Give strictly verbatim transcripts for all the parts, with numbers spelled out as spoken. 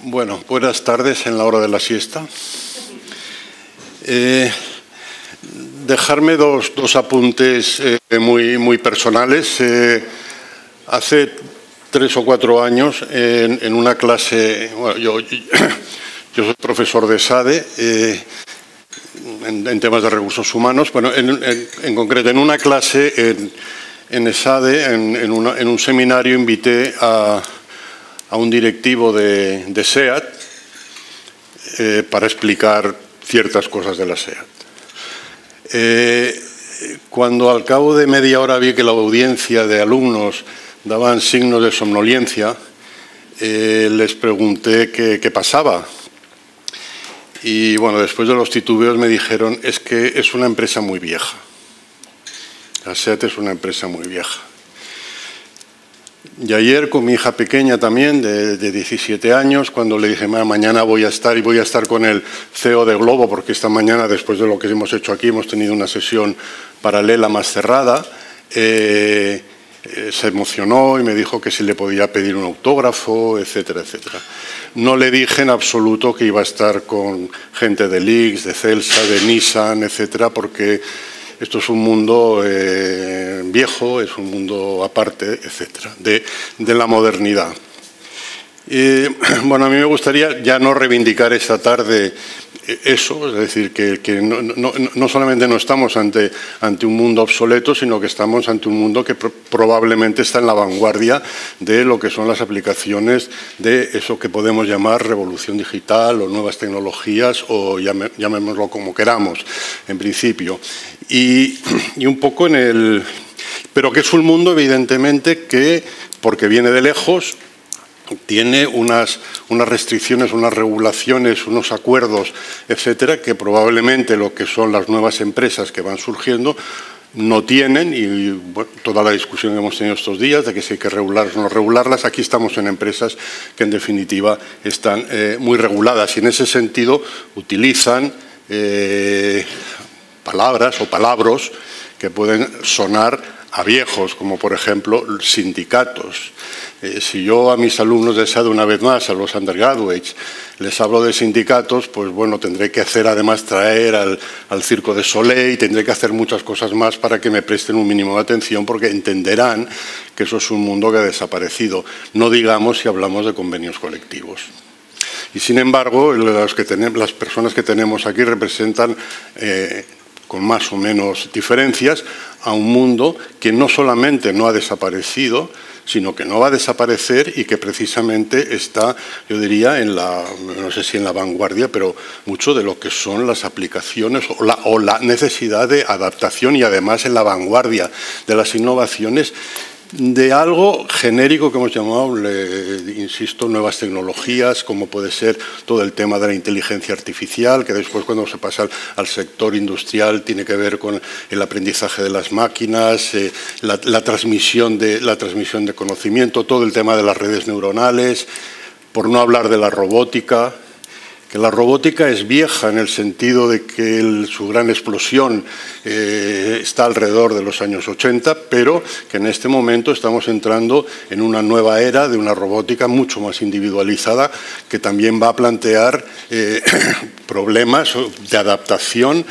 Bueno, buenas tardes en la hora de la siesta. Eh, dejarme dos, dos apuntes eh, muy, muy personales. Eh, hace tres o cuatro años, en, en una clase, bueno, yo, yo soy profesor de SADE, eh, en, en temas de recursos humanos, bueno, en, en, en concreto en una clase en, en ESADE, en, en, una, en un seminario, invité a, a un directivo de, de SEAT eh, para explicar ciertas cosas de la SEAT. Eh, cuando al cabo de media hora vi que la audiencia de alumnos daban signos de somnolencia, eh, les pregunté qué, qué pasaba. Y bueno, después de los titubeos me dijeron, es que es una empresa muy vieja. La SEAT es una empresa muy vieja. Y ayer con mi hija pequeña también, de, de diecisiete años, cuando le dije, mañana voy a estar y voy a estar con el C E O de Globo, porque esta mañana, después de lo que hemos hecho aquí, hemos tenido una sesión paralela más cerrada, eh, eh, se emocionó y me dijo que si le podía pedir un autógrafo, etcétera, etcétera. No le dije en absoluto que iba a estar con gente de L I X, de Celsa, de Nissan, etcétera, porque esto es un mundo eh, viejo, es un mundo aparte, etcétera, de, de la modernidad. Eh, bueno, a mí me gustaría ya no reivindicar esta tarde eso, es decir, que, que no, no, no solamente no estamos ante, ante un mundo obsoleto, sino que estamos ante un mundo que pro, probablemente está en la vanguardia de lo que son las aplicaciones de eso que podemos llamar revolución digital o nuevas tecnologías, o llame, llamémoslo como queramos, en principio. Y, y un poco en el... Pero que es un mundo, evidentemente, que, porque viene de lejos, tiene unas, unas restricciones, unas regulaciones, unos acuerdos, etcétera, que probablemente lo que son las nuevas empresas que van surgiendo no tienen, y bueno, toda la discusión que hemos tenido estos días de que si hay que regularlas o no regularlas, aquí estamos en empresas que en definitiva están eh, muy reguladas y en ese sentido utilizan eh, palabras o palabras que pueden sonar a viejos, como por ejemplo sindicatos. Eh, si yo a mis alumnos de SADE, una vez más, a los undergraduates, les hablo de sindicatos, pues bueno, tendré que hacer además traer al, al Circo de Soleil, tendré que hacer muchas cosas más para que me presten un mínimo de atención, porque entenderán que eso es un mundo que ha desaparecido. No digamos si hablamos de convenios colectivos. Y sin embargo, los que tenemos, las personas que tenemos aquí representan eh, con más o menos diferencias, a un mundo que no solamente no ha desaparecido, sino que no va a desaparecer y que precisamente está, yo diría, en la, no sé si en la vanguardia, pero mucho de lo que son las aplicaciones o la, o la necesidad de adaptación y además en la vanguardia de las innovaciones de algo genérico que hemos llamado, le, insisto, nuevas tecnologías, como puede ser todo el tema de la inteligencia artificial, que después cuando se pasa al, al sector industrial tiene que ver con el aprendizaje de las máquinas, eh, la, la, transmisión de, la transmisión de conocimiento, todo el tema de las redes neuronales, por no hablar de la robótica. Que la robótica es vieja en el sentido de que el, su gran explosión eh, está alrededor de los años ochenta, pero que en este momento estamos entrando en una nueva era de una robótica mucho más individualizada que también va a plantear eh, problemas de adaptación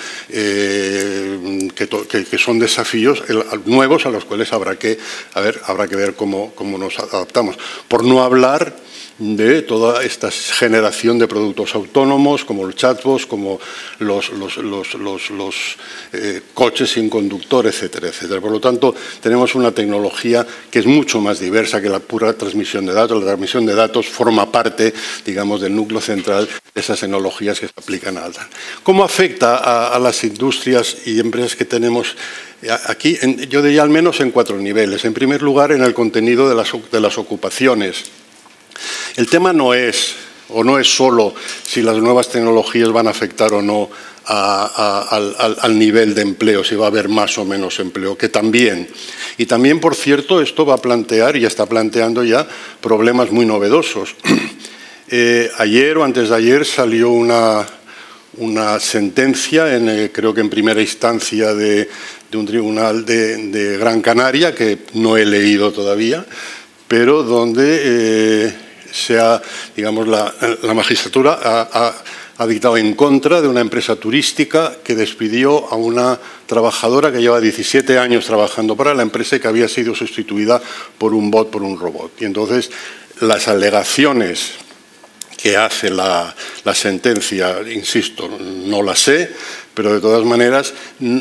eh, que, que, que son desafíos nuevos a los cuales habrá que, a ver, habrá que ver cómo, cómo nos adaptamos. Por no hablar de toda esta generación de productos autónomos, como los chatbots, como los, los, los, los, los eh, coches sin conductor, etcétera, etcétera. Por lo tanto, tenemos una tecnología que es mucho más diversa que la pura transmisión de datos. La transmisión de datos forma parte, digamos, del núcleo central de esas tecnologías que se aplican a alta. ¿Cómo afecta a, a las industrias y empresas que tenemos aquí? En, yo diría al menos en cuatro niveles. En primer lugar, en el contenido de las, de las ocupaciones. El tema no es, o no es solo si las nuevas tecnologías van a afectar o no a, a, al, al nivel de empleo, si va a haber más o menos empleo, que también. Y también, por cierto, esto va a plantear, y está planteando ya, problemas muy novedosos. Eh, ayer o antes de ayer salió una, una sentencia, en, eh, creo que en primera instancia de, de un tribunal de, de Gran Canaria, que no he leído todavía, pero donde... Eh, se ha, digamos, la, la magistratura ha, ha, ha dictado en contra de una empresa turística que despidió a una trabajadora que lleva diecisiete años trabajando para la empresa y que había sido sustituida por un bot, por un robot. Y entonces las alegaciones que hace la, la sentencia, insisto, no la sé, pero de todas maneras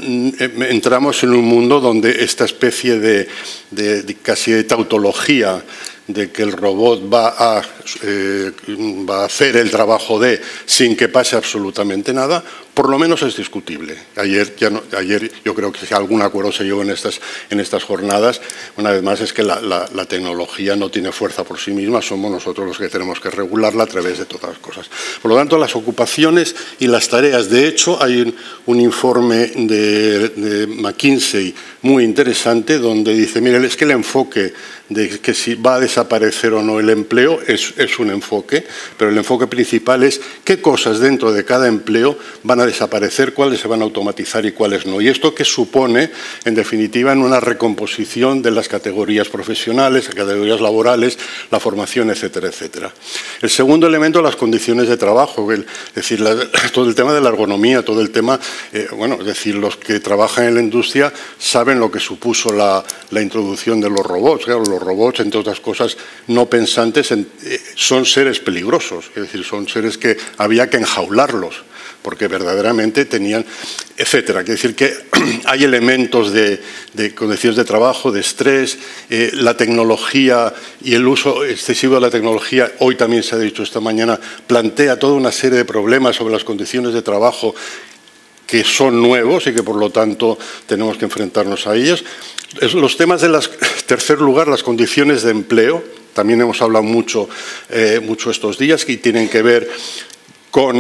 entramos en un mundo donde esta especie de, de, de casi de tautología de que el robot va a, eh, va a hacer el trabajo de sin que pase absolutamente nada, por lo menos es discutible. Ayer, ya no, ayer yo creo que algún acuerdo se llegó en estas, en estas jornadas. Una vez más es que la, la, la tecnología no tiene fuerza por sí misma, somos nosotros los que tenemos que regularla a través de todas las cosas. Por lo tanto, las ocupaciones y las tareas. De hecho, hay un, un informe de, de McKinsey muy interesante donde dice, mire, es que el enfoque de que si va a desaparecer o no el empleo es, es un enfoque, pero el enfoque principal es qué cosas dentro de cada empleo van a desaparecer, cuáles se van a automatizar y cuáles no. Y esto que supone, en definitiva, en una recomposición de las categorías profesionales, categorías laborales, la formación, etcétera, etcétera. El segundo elemento, las condiciones de trabajo, el, es decir, la, todo el tema de la ergonomía, todo el tema, eh, bueno, es decir, los que trabajan en la industria saben lo que supuso la, la introducción de los robots. Claro, los robots, entre otras cosas, no pensantes, en, eh, son seres peligrosos, es decir, son seres que había que enjaularlos, porque verdaderamente tenían, etcétera. Quiere decir que hay elementos de, de condiciones de trabajo, de estrés, eh, la tecnología y el uso excesivo de la tecnología, hoy también se ha dicho esta mañana, plantea toda una serie de problemas sobre las condiciones de trabajo que son nuevos y que por lo tanto tenemos que enfrentarnos a ellos. Los temas de las, en tercer lugar, las condiciones de empleo, también hemos hablado mucho, eh, mucho estos días, que tienen que ver con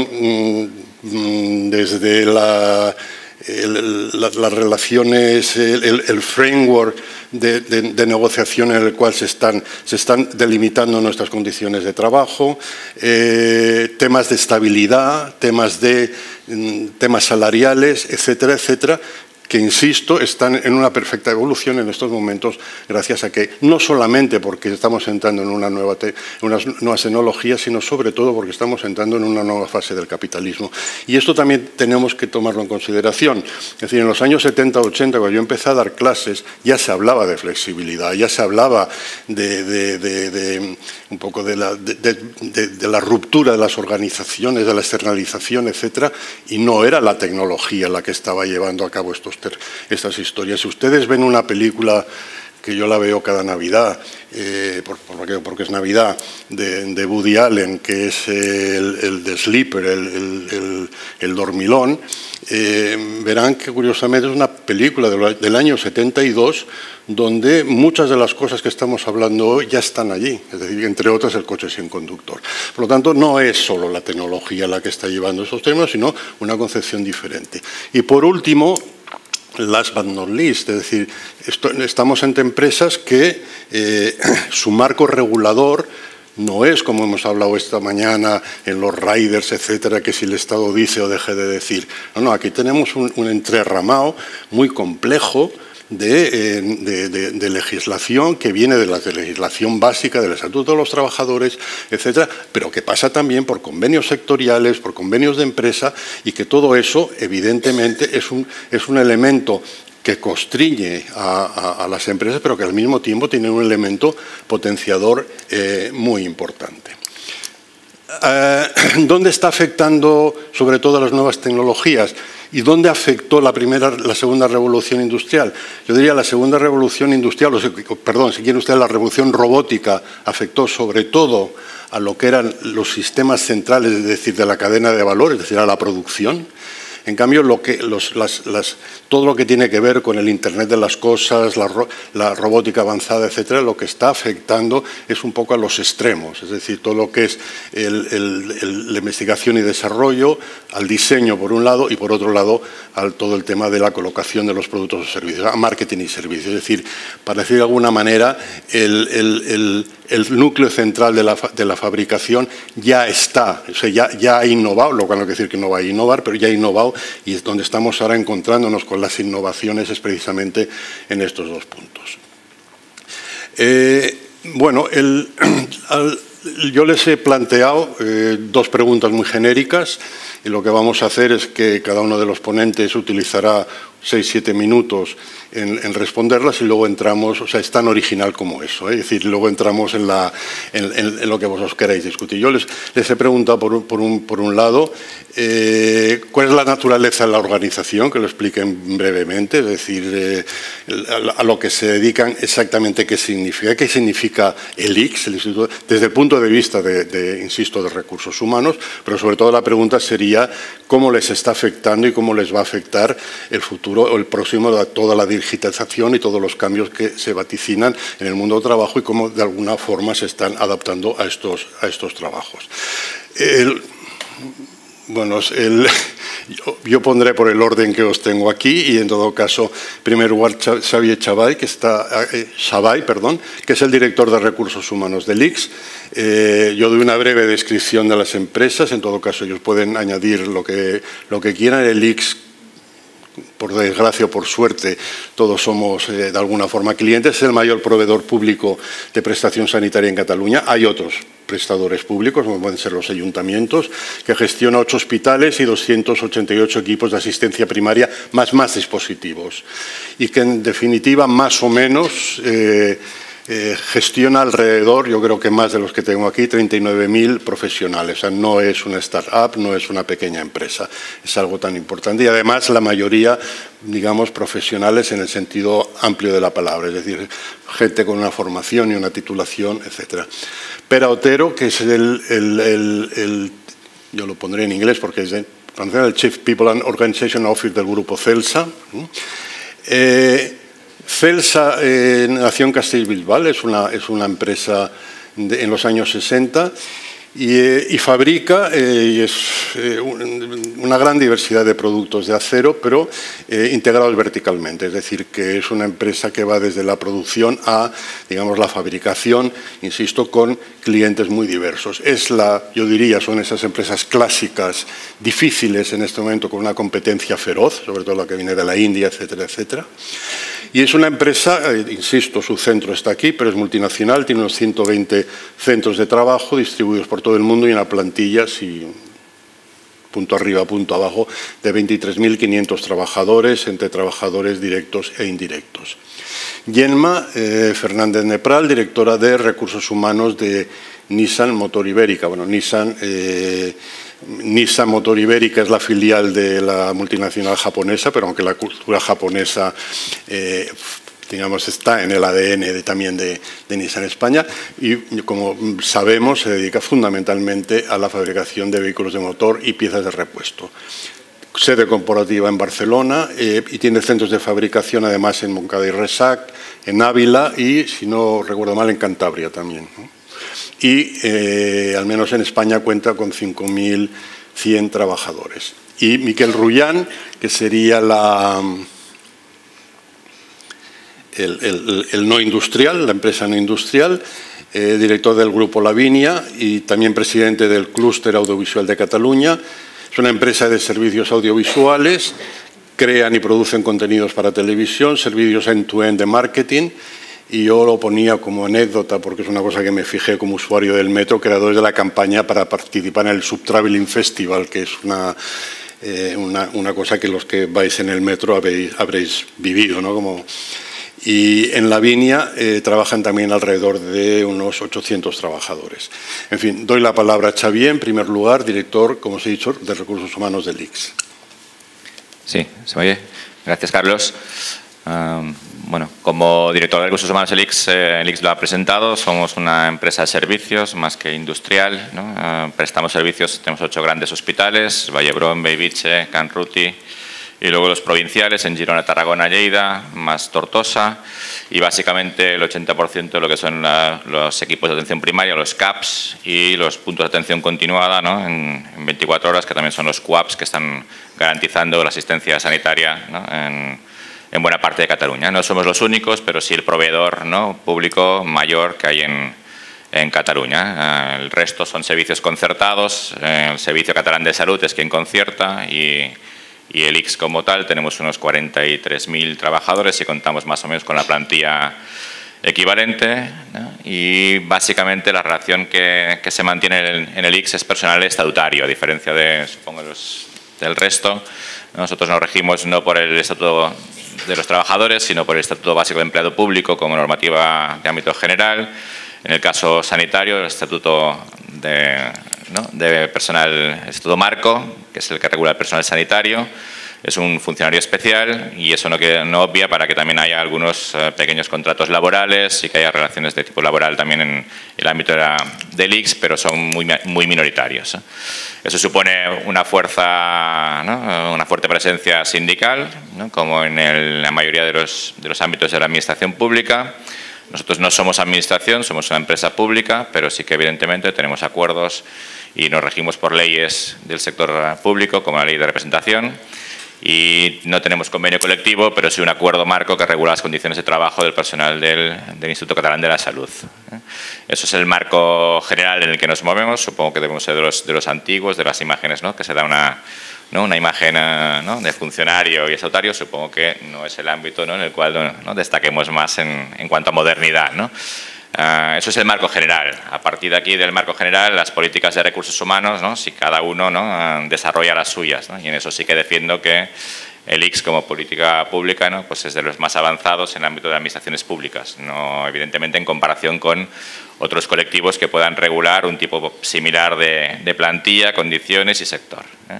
mmm, desde la, el, la, las relaciones, el, el framework de, de, de negociación en el cual se están, se están delimitando nuestras condiciones de trabajo, eh, temas de estabilidad, temas, de, temas salariales, etcétera, etcétera, que, insisto, están en una perfecta evolución en estos momentos gracias a que, no solamente porque estamos entrando en una nueva te, unas nuevas tecnologías, sino sobre todo porque estamos entrando en una nueva fase del capitalismo. Y esto también tenemos que tomarlo en consideración. Es decir, en los años setenta, ochenta, cuando yo empecé a dar clases, ya se hablaba de flexibilidad, ya se hablaba de, de, de, de un poco de la, de, de, de, de la ruptura de las organizaciones, de la externalización, etcétera, y no era la tecnología la que estaba llevando a cabo estos estas historias. Si ustedes ven una película que yo la veo cada Navidad, eh, por, por, porque es Navidad, de, de Woody Allen, que es el, el de Sleeper, el, el, el, el dormilón, eh, verán que curiosamente es una película del, del año setenta y dos, donde muchas de las cosas que estamos hablando hoy ya están allí, es decir, entre otras el coche sin conductor. Por lo tanto, no es solo la tecnología la que está llevando esos temas, sino una concepción diferente. Y por último, last but not least, es decir, esto, estamos ante empresas que eh, su marco regulador no es, como hemos hablado esta mañana en los riders, etcétera, que si el Estado dice o deje de decir. No, no, aquí tenemos un, un entrerramado muy complejo De, de, de, de legislación que viene de la de legislación básica del Estatuto de los Trabajadores, etcétera, pero que pasa también por convenios sectoriales, por convenios de empresa, y que todo eso, evidentemente, es un, es un elemento que constriñe a, a, a las empresas, pero que al mismo tiempo tiene un elemento potenciador eh, muy importante. Eh, ¿Dónde está afectando sobre todo las nuevas tecnologías? ¿Y dónde afectó la primera, la segunda revolución industrial? Yo diría la segunda revolución industrial, o sea, perdón, si quiere usted, la revolución robótica afectó sobre todo a lo que eran los sistemas centrales, es decir, de la cadena de valor, es decir, a la producción. En cambio, lo que, los, las, las, todo lo que tiene que ver con el Internet de las cosas, la, la robótica avanzada, etcétera, lo que está afectando es un poco a los extremos, es decir, todo lo que es el, el, el, la investigación y desarrollo, al diseño por un lado y por otro lado al todo el tema de la colocación de los productos o servicios, a marketing y servicios. Es decir, para decir de alguna manera, el, el, el, el núcleo central de la, de la fabricación ya está, o sea, ya, ya ha innovado, lo cual no quiere decir que no va a innovar, pero ya ha innovado, y es donde estamos ahora encontrándonos con las innovaciones es precisamente en estos dos puntos. Eh, bueno, el, al, yo les he planteado eh, dos preguntas muy genéricas y lo que vamos a hacer es que cada uno de los ponentes utilizará seis, siete minutos en, en responderlas y luego entramos, o sea, es tan original como eso, ¿eh? Es decir, luego entramos en, la, en, en, en lo que vosotros queráis discutir. Yo les, les he preguntado por un, por un, por un lado eh, cuál es la naturaleza de la organización, que lo expliquen brevemente, es decir, eh, a, a lo que se dedican exactamente qué significa, qué significa el I C S, el Instituto, desde el punto de vista de, de, insisto, de recursos humanos, pero sobre todo la pregunta sería cómo les está afectando y cómo les va a afectar el futuro o el próximo de toda la digitalización y todos los cambios que se vaticinan en el mundo del trabajo y cómo de alguna forma se están adaptando a estos, a estos trabajos. El, bueno, el, yo, yo pondré por el orden que os tengo aquí y en todo caso, en primer lugar, Xavier Chabay, que está, eh, Chabay, perdón, que es el director de recursos humanos del I C S. Eh, yo doy una breve descripción de las empresas, en todo caso ellos pueden añadir lo que, lo que quieran. El I C S, por desgracia o por suerte, todos somos eh, de alguna forma clientes, es el mayor proveedor público de prestación sanitaria en Cataluña. Hay otros prestadores públicos, como pueden ser los ayuntamientos, que gestiona ocho hospitales y doscientos ochenta y ocho equipos de asistencia primaria, más más dispositivos. Y que, en definitiva, más o menos eh, eh, gestiona alrededor, yo creo que más de los que tengo aquí, treinta y nueve mil profesionales. O sea, no es una startup, no es una pequeña empresa. Es algo tan importante y, además, la mayoría, digamos, profesionales en el sentido amplio de la palabra, es decir, gente con una formación y una titulación, etcétera. Pere Otero, que es el, el, el, el, yo lo pondré en inglés porque es el, el Chief People and Organization Officer del grupo Celsa. Eh, Celsa eh, nació en Castellbisbal, es una, es una empresa de, en los años sesenta. Y, eh, y fabrica eh, es, eh, una gran diversidad de productos de acero, pero eh, integrados verticalmente. Es decir, que es una empresa que va desde la producción a, digamos, la fabricación, insisto, con clientes muy diversos. Es la, yo diría, son esas empresas clásicas, difíciles en este momento, con una competencia feroz, sobre todo la que viene de la India, etcétera, etcétera. Y es una empresa, eh, insisto, su centro está aquí, pero es multinacional, tiene unos ciento veinte centros de trabajo distribuidos por todo el mundo y una plantilla, si, punto arriba, punto abajo, de veintitrés mil quinientos trabajadores, entre trabajadores directos e indirectos. Yenma eh, Fernández Nepral, directora de Recursos Humanos de Nissan Motor Ibérica. Bueno, Nissan... Eh, Nissan Motor Ibérica es la filial de la multinacional japonesa, pero aunque la cultura japonesa eh, digamos, está en el A D N de, también de, de Nissan España y, como sabemos, se dedica fundamentalmente a la fabricación de vehículos de motor y piezas de repuesto. Sede corporativa en Barcelona eh, y tiene centros de fabricación además en Montcada y Resac, en Ávila y, si no recuerdo mal, en Cantabria también, ¿no? Y eh, al menos en España cuenta con cinco mil cien trabajadores. Y Miquel Rullán, que sería la, el, el, el no industrial, la empresa no industrial, eh, director del Grupo Lavinia y también presidente del Clúster Audiovisual de Cataluña. Es una empresa de servicios audiovisuales, crean y producen contenidos para televisión, servicios end-to-end de marketing. Y yo lo ponía como anécdota, porque es una cosa que me fijé como usuario del metro, creadores de la campaña para participar en el Subtraveling Festival, que es una, eh, una, una cosa que los que vais en el metro habéis, habréis vivido, ¿no? Como, y en Lavinia eh, trabajan también alrededor de unos ochocientos trabajadores. En fin, doy la palabra a Xavier, en primer lugar, director, como os he dicho, de Recursos Humanos del I C S. Sí, se me oye. Gracias, Carlos. Um, bueno, como director de Recursos Humanos del I C S, eh, el I C S lo ha presentado, somos una empresa de servicios más que industrial, ¿no? Uh, prestamos servicios, tenemos ocho grandes hospitales, Vallebrón, Bellvitge, Can Ruti, y luego los provinciales en Girona, Tarragona, Lleida, más Tortosa, y básicamente el ochenta por ciento de lo que son la, los equipos de atención primaria, los C A Ps, y los puntos de atención continuada, ¿no? en, en veinticuatro horas, que también son los Q A Ps, que están garantizando la asistencia sanitaria, ¿no? en, en buena parte de Cataluña. No somos los únicos, pero sí el proveedor, ¿no? público mayor que hay en, en Cataluña. El resto son servicios concertados, el Servicio Catalán de Salud es quien concierta y, y el I C S como tal tenemos unos cuarenta y tres mil trabajadores y contamos más o menos con la plantilla equivalente, ¿no? Y básicamente la relación que, que se mantiene en, en el I C S es personal estatutario, a diferencia de, supongo, los, del resto. Nosotros nos regimos no por el Estatuto de los Trabajadores, sino por el Estatuto Básico de Empleado Público como normativa de ámbito general. En el caso sanitario, el Estatuto de, ¿no? de Personal, el Estatuto Marco, que es el que regula el personal sanitario. Es un funcionario especial y eso no, que, no obvia para que también haya algunos uh, pequeños contratos laborales y que haya relaciones de tipo laboral también en el ámbito de la, del I C S, pero son muy, muy minoritarios. ¿eh? Eso supone una fuerza, ¿no? una fuerte presencia sindical, ¿no? como en el, la mayoría de los, de los ámbitos de la administración pública. Nosotros no somos administración, somos una empresa pública, pero sí que evidentemente tenemos acuerdos y nos regimos por leyes del sector público, como la ley de representación. Y no tenemos convenio colectivo, pero sí un acuerdo marco que regula las condiciones de trabajo del personal del, del Instituto Catalán de la Salud. Eso es el marco general en el que nos movemos. Supongo que debemos ser de los, de los antiguos, de las imágenes, ¿no? que se da una, ¿no? una imagen ¿no? de funcionario y estatutario. Supongo que no es el ámbito ¿no? en el cual ¿no? destaquemos más en, en cuanto a modernidad, ¿no? Uh, eso es el marco general. A partir de aquí, del marco general, las políticas de recursos humanos, ¿no? si cada uno ¿no? uh, desarrolla las suyas. ¿no? Y en eso sí que defiendo que el I C S como política pública ¿no? pues es de los más avanzados en el ámbito de administraciones públicas. No, evidentemente, en comparación con otros colectivos que puedan regular un tipo similar de, de plantilla, condiciones y sector. ¿eh?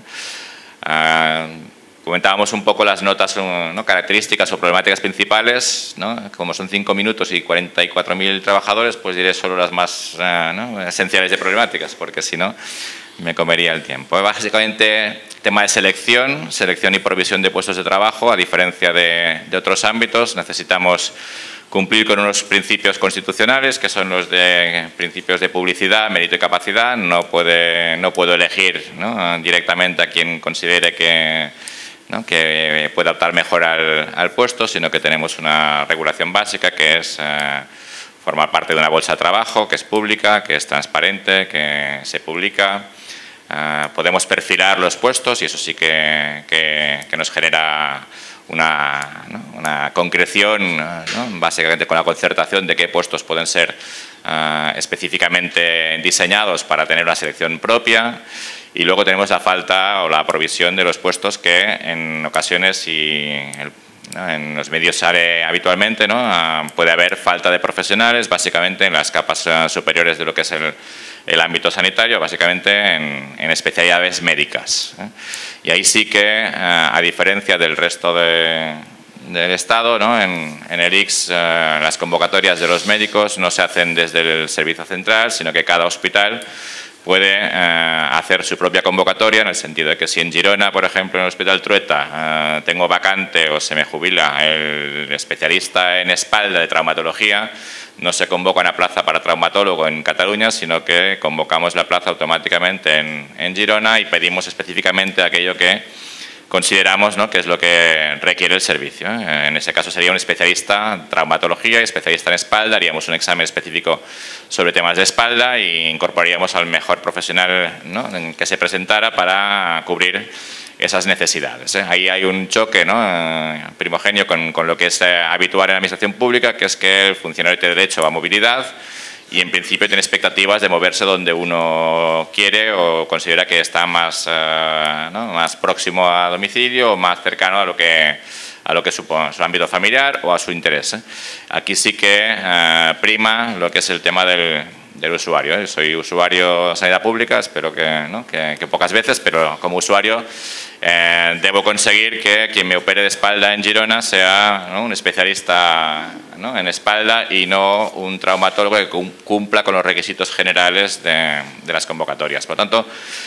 Uh, Comentábamos un poco las notas, ¿no? características o problemáticas principales, ¿no? Como son cinco minutos y cuarenta y cuatro mil trabajadores, pues diré solo las más uh, ¿no? esenciales de problemáticas, porque si no me comería el tiempo. Básicamente, tema de selección, selección y provisión de puestos de trabajo, a diferencia de, de otros ámbitos, necesitamos cumplir con unos principios constitucionales, que son los de principios de publicidad, mérito y capacidad. No, puede, no puedo elegir ¿no? directamente a quien considere que ¿no? que puede optar mejor al, al puesto, sino que tenemos una regulación básica que es eh, formar parte de una bolsa de trabajo, que es pública, que es transparente, que se publica. Eh, podemos perfilar los puestos y eso sí que, que, que nos genera una, ¿no? una concreción, ¿no? básicamente con la concertación de qué puestos pueden ser eh, específicamente diseñados para tener una selección propia. Y luego tenemos la falta o la provisión de los puestos que en ocasiones y el, ¿no? en los medios sale habitualmente, ¿no? uh, puede haber falta de profesionales, básicamente en las capas uh, superiores de lo que es el, el ámbito sanitario, básicamente en, en especialidades médicas. ¿eh? Y ahí sí que, uh, a diferencia del resto de, del Estado, ¿no? en, en el I C S uh, las convocatorias de los médicos no se hacen desde el servicio central, sino que cada hospital puede eh, hacer su propia convocatoria, en el sentido de que si en Girona, por ejemplo, en el Hospital Trueta, eh, tengo vacante o se me jubila el especialista en espalda de traumatología, no se convoca una plaza para traumatólogo en Cataluña, sino que convocamos la plaza automáticamente en, en Girona y pedimos específicamente aquello que consideramos ¿no? que es lo que requiere el servicio. ¿eh? En ese caso sería un especialista en traumatología y especialista en espalda, haríamos un examen específico sobre temas de espalda e incorporaríamos al mejor profesional ¿no? que se presentara para cubrir esas necesidades. ¿eh? Ahí hay un choque ¿no? eh, primogenio con, con lo que es eh, habitual en la administración pública, que es que el funcionario tiene derecho a movilidad y en principio tiene expectativas de moverse donde uno quiere o considera que está más, uh, ¿no? más próximo a domicilio o más cercano a lo que, a lo que supone su ámbito familiar o a su interés. ¿eh? Aquí sí que uh, prima lo que es el tema del, del usuario. ¿eh? Soy usuario de sanidad pública, espero que, ¿no? que, que pocas veces, pero como usuario eh, debo conseguir que quien me opere de espalda en Girona sea ¿no? un especialista ¿no? en espalda y no un traumatólogo que cumpla con los requisitos generales de, de las convocatorias. Por lo tanto,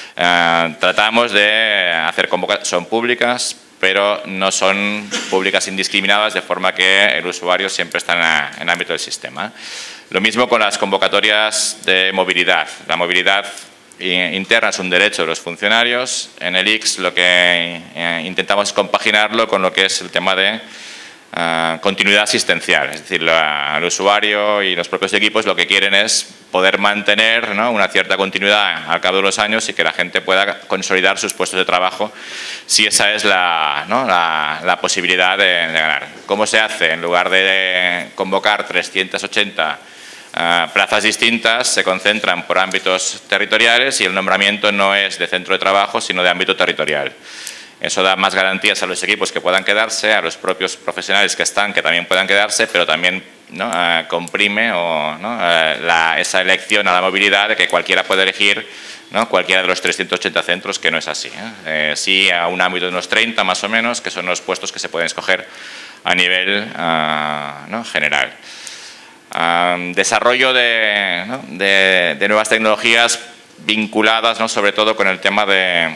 eh, tratamos de hacer convocatorias, son públicas, pero no son públicas indiscriminadas, de forma que el usuario siempre está en, en el ámbito del sistema. Lo mismo con las convocatorias de movilidad. La movilidad interna es un derecho de los funcionarios. En el I C S lo que eh, intentamos es compaginarlo con lo que es el tema de uh, continuidad asistencial. Es decir, la, el usuario y los propios equipos lo que quieren es poder mantener, ¿no?, una cierta continuidad al cabo de los años y que la gente pueda consolidar sus puestos de trabajo si esa es la, ¿no?, la, la posibilidad de, de ganar. ¿Cómo se hace? En lugar de convocar trescientas ochenta Uh, plazas distintas, se concentran por ámbitos territoriales y el nombramiento no es de centro de trabajo, sino de ámbito territorial. Eso da más garantías a los equipos que puedan quedarse, a los propios profesionales que están, que también puedan quedarse, pero también, ¿no?, uh, comprime o, ¿no?, uh, la, esa elección a la movilidad de que cualquiera puede elegir, ¿no?, cualquiera de los trescientos ochenta centros, que no es así, ¿eh? Eh, sí a un ámbito de unos treinta más o menos, que son los puestos que se pueden escoger a nivel uh, ¿no?, general. Um, desarrollo de, ¿no?, de, de nuevas tecnologías vinculadas, ¿no?, sobre todo con el tema de,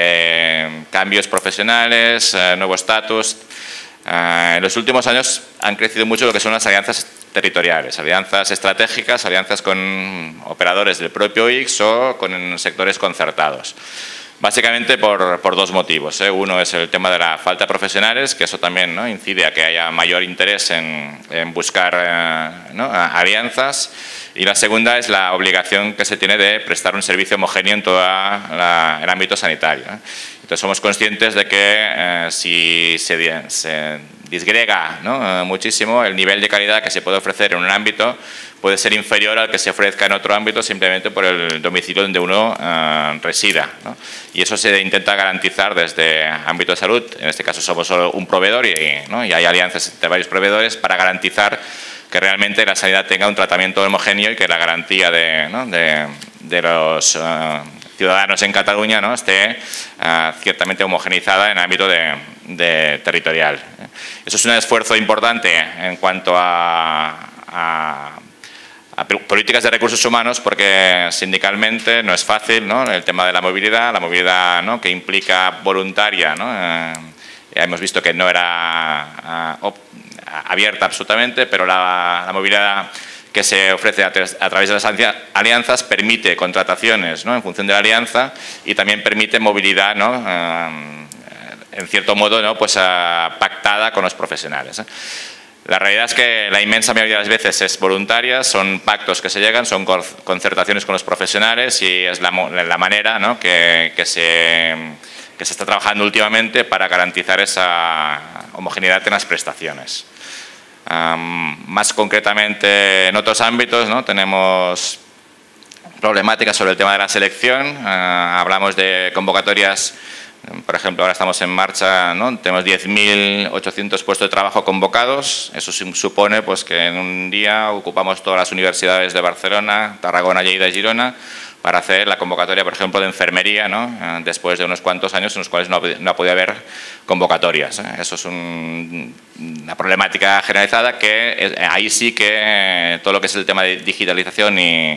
de cambios profesionales, eh, nuevo estatus. Uh, en los últimos años han crecido mucho lo que son las alianzas territoriales, alianzas estratégicas, alianzas con operadores del propio I X o con sectores concertados. Básicamente por, por dos motivos, ¿eh? Uno es el tema de la falta de profesionales, que eso también, ¿no?, incide a que haya mayor interés en, en buscar eh, ¿no?, alianzas. Y la segunda es la obligación que se tiene de prestar un servicio homogéneo en todo la, el ámbito sanitario, ¿eh? Entonces somos conscientes de que eh, si se, se disgrega, ¿no?, muchísimo, el nivel de calidad que se puede ofrecer en un ámbito puede ser inferior al que se ofrezca en otro ámbito simplemente por el domicilio donde uno uh, resida, ¿no? Y eso se intenta garantizar desde ámbito de salud. En este caso somos solo un proveedor y, ¿no?, y hay alianzas entre varios proveedores para garantizar que realmente la sanidad tenga un tratamiento homogéneo y que la garantía de, ¿no?, de, de los uh, ciudadanos en Cataluña, ¿no?, esté uh, ciertamente homogeneizada en el ámbito de, de territorial. Eso es un esfuerzo importante en cuanto a, a a políticas de recursos humanos, porque sindicalmente no es fácil, ¿no?, el tema de la movilidad, la movilidad, ¿no?, que implica voluntaria, ¿no? Eh, ya hemos visto que no era uh, abierta absolutamente, pero la, la movilidad que se ofrece a, a través de las alianzas permite contrataciones, ¿no?, en función de la alianza y también permite movilidad, ¿no?, uh, en cierto modo, ¿no?, pues, uh, pactada con los profesionales, ¿eh? La realidad es que la inmensa mayoría de las veces es voluntaria, son pactos que se llegan, son concertaciones con los profesionales y es la, la manera, ¿no?, que, que, se, que se está trabajando últimamente para garantizar esa homogeneidad en las prestaciones. Um, más concretamente, en otros ámbitos, ¿no?, tenemos problemáticas sobre el tema de la selección. Uh, hablamos de convocatorias. Por ejemplo, ahora estamos en marcha, ¿no?, tenemos diez mil ochocientos puestos de trabajo convocados. Eso supone, pues, que en un día ocupamos todas las universidades de Barcelona, Tarragona, Lleida y Girona para hacer la convocatoria, por ejemplo, de enfermería, ¿no?, después de unos cuantos años en los cuales no, no ha podido haber convocatorias, ¿eh? Eso es un, una problemática generalizada que ahí sí que todo lo que es el tema de digitalización y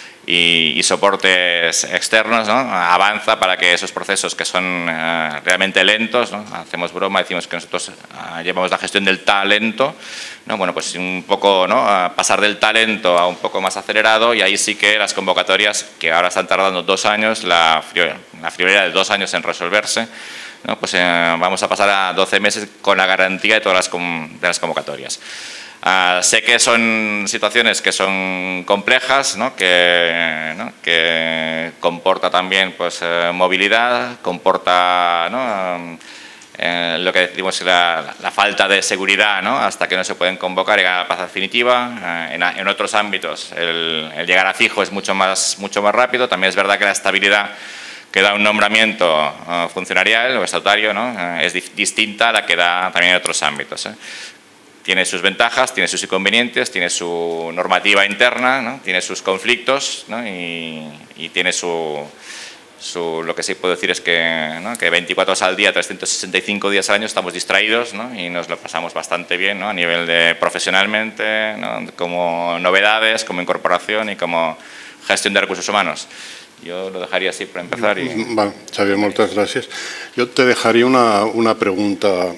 Y, y soportes externos, ¿no?, avanza para que esos procesos que son uh, realmente lentos, ¿no?, hacemos broma, decimos que nosotros uh, llevamos la gestión del talento, ¿no?, bueno, pues un poco, ¿no?, uh, pasar del talento a un poco más acelerado, y ahí sí que las convocatorias, que ahora están tardando dos años, la, la friolera de dos años en resolverse, ¿no?, pues uh, vamos a pasar a doce meses con la garantía de todas las, de las convocatorias. Uh, sé que son situaciones que son complejas, ¿no?, que, ¿no?, que comporta también, pues, eh, movilidad, comporta, ¿no?, eh, lo que decimos la, la falta de seguridad, ¿no?, hasta que no se pueden convocar y ganar la plaza definitiva. Eh, en, en otros ámbitos el, el llegar a fijo es mucho más, mucho más rápido. También es verdad que la estabilidad que da un nombramiento uh, funcionarial o estatutario, ¿no?, eh, es di distinta a la que da también en otros ámbitos, ¿eh? Tiene sus ventajas, tiene sus inconvenientes, tiene su normativa interna, ¿no?, tiene sus conflictos, ¿no?, y, y tiene su, su... Lo que sí puedo decir es que, ¿no?, que veinticuatro horas al día, trescientos sesenta y cinco días al año estamos distraídos, ¿no?, y nos lo pasamos bastante bien, ¿no?, a nivel de profesionalmente, ¿no?, como novedades, como incorporación y como gestión de recursos humanos. Yo lo dejaría así para empezar. Y... Vale, Xavier, muchas gracias. Yo te dejaría una, una pregunta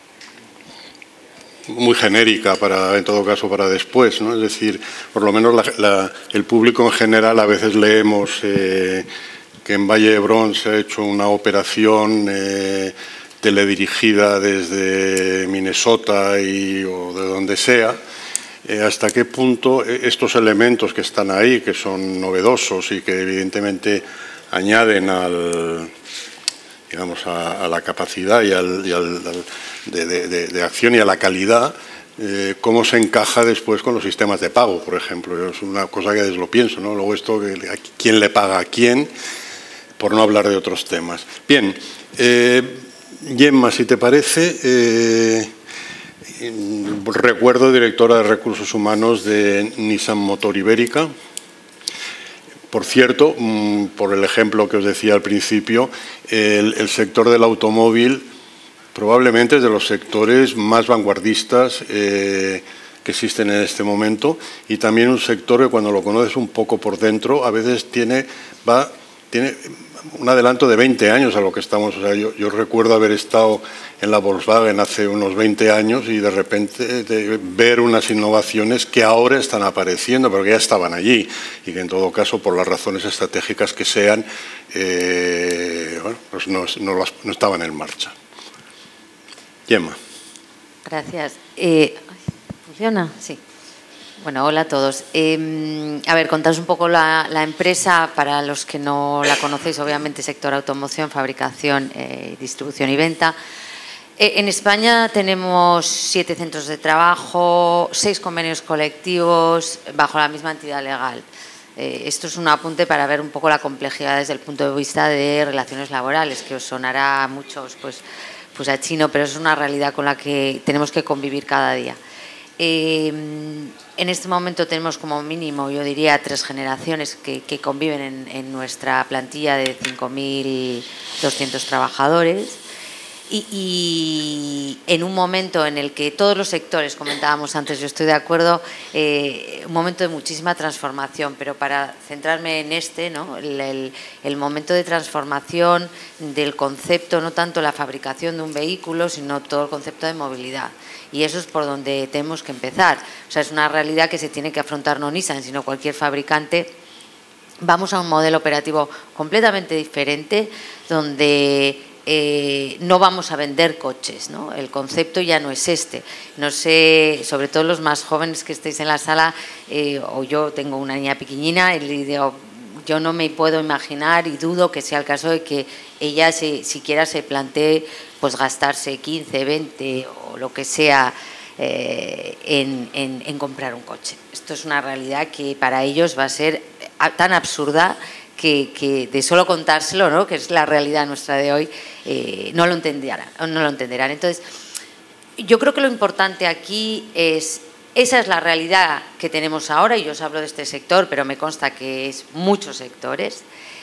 muy genérica, para, en todo caso, para después, ¿no? Es decir, por lo menos la, la, el público en general a veces leemos eh, que en Valle d'Hebron se ha hecho una operación eh, teledirigida desde Minnesota y, o de donde sea, eh, hasta qué punto estos elementos que están ahí, que son novedosos y que evidentemente añaden al, digamos, a, a la capacidad y al, y al, al de, de, de acción y a la calidad, eh, cómo se encaja después con los sistemas de pago, por ejemplo. Es una cosa que desde lo pienso, ¿no? Luego esto, ¿quién le paga a quién? Por no hablar de otros temas. Bien, eh, Gemma, si te parece, eh, recuerdo directora de Recursos Humanos de Nissan Motor Ibérica. Por cierto, por el ejemplo que os decía al principio, el, el sector del automóvil probablemente es de los sectores más vanguardistas eh, que existen en este momento, y también un sector que cuando lo conoces un poco por dentro a veces tiene, va, tiene un adelanto de veinte años a lo que estamos. O sea, yo, yo recuerdo haber estado en la Volkswagen hace unos veinte años y de repente de ver unas innovaciones que ahora están apareciendo, pero que ya estaban allí y que en todo caso, por las razones estratégicas que sean, eh, bueno, pues no, no, las, no estaban en marcha. Gemma. Gracias. Eh, ¿Funciona? Sí. Bueno, hola a todos. Eh, a ver, contaros un poco la, la empresa, para los que no la conocéis, obviamente sector automoción, fabricación, eh, distribución y venta. Eh, en España tenemos siete centros de trabajo, seis convenios colectivos bajo la misma entidad legal. Eh, esto es un apunte para ver un poco la complejidad desde el punto de vista de relaciones laborales, que os sonará a muchos pues, pues a chino, pero es una realidad con la que tenemos que convivir cada día. Eh, en este momento tenemos como mínimo, yo diría, tres generaciones que, que conviven en, en nuestra plantilla de cinco mil doscientos trabajadores, y, y en un momento en el que todos los sectores, comentábamos antes, yo estoy de acuerdo, eh, un momento de muchísima transformación, pero para centrarme en este, ¿no? el, el, el momento de transformación del concepto, no tanto la fabricación de un vehículo, sino todo el concepto de movilidad. Y eso es por donde tenemos que empezar. O sea, es una realidad que se tiene que afrontar no Nissan, sino cualquier fabricante. Vamos a un modelo operativo completamente diferente, donde eh, no vamos a vender coches, ¿no? El concepto ya no es este. No sé, sobre todo los más jóvenes que estéis en la sala, eh, o yo tengo una niña pequeñina, y le digo, yo no me puedo imaginar y dudo que sea el caso de que ella se, siquiera se plantee pues gastarse quince, veinte o lo que sea eh, en, en, en comprar un coche. Esto es una realidad que para ellos va a ser tan absurda que, que de solo contárselo, ¿no? Que es la realidad nuestra de hoy, eh, no lo entenderán, no lo entenderán. Entonces, yo creo que lo importante aquí es, esa es la realidad que tenemos ahora, y yo os hablo de este sector, pero me consta que es muchos sectores.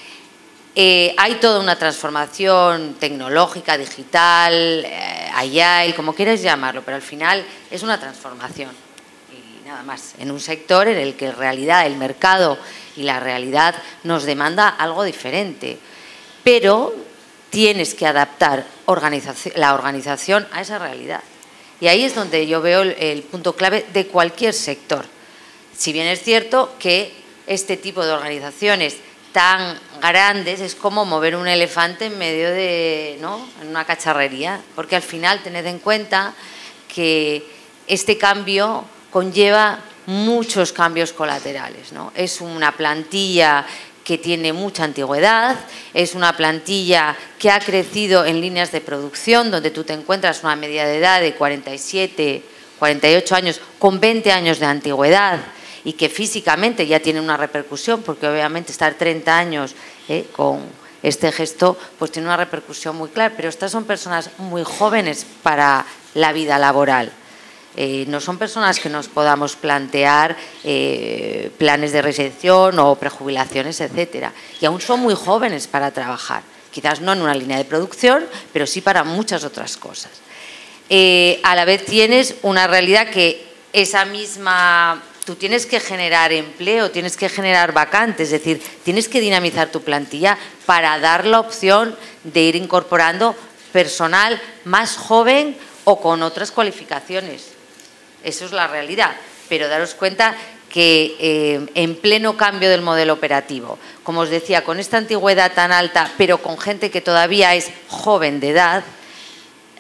Eh, hay toda una transformación tecnológica, digital, eh, agile, como quieras llamarlo, pero al final es una transformación y nada más, en un sector en el que en realidad el mercado y la realidad nos demanda algo diferente, pero tienes que adaptar organización, la organización a esa realidad, y ahí es donde yo veo el, el punto clave de cualquier sector. Si bien es cierto que este tipo de organizaciones tan grandes es como mover un elefante en medio de, ¿no? en una cacharrería, porque al final tened en cuenta que este cambio conlleva muchos cambios colaterales, ¿no? Es una plantilla que tiene mucha antigüedad, es una plantilla que ha crecido en líneas de producción, donde tú te encuentras una media de edad de cuarenta y siete, cuarenta y ocho años con veinte años de antigüedad, y que físicamente ya tiene una repercusión, porque obviamente estar treinta años eh, con este gesto pues tiene una repercusión muy clara, pero estas son personas muy jóvenes para la vida laboral. Eh, no son personas que nos podamos plantear eh, planes de reinserción o prejubilaciones, etcétera. Y aún son muy jóvenes para trabajar, quizás no en una línea de producción, pero sí para muchas otras cosas. Eh, a la vez tienes una realidad que esa misma... Tú tienes que generar empleo, tienes que generar vacantes, es decir, tienes que dinamizar tu plantilla para dar la opción de ir incorporando personal más joven o con otras cualificaciones. Eso es la realidad, pero daros cuenta que eh, en pleno cambio del modelo operativo, como os decía, con esta antigüedad tan alta, pero con gente que todavía es joven de edad,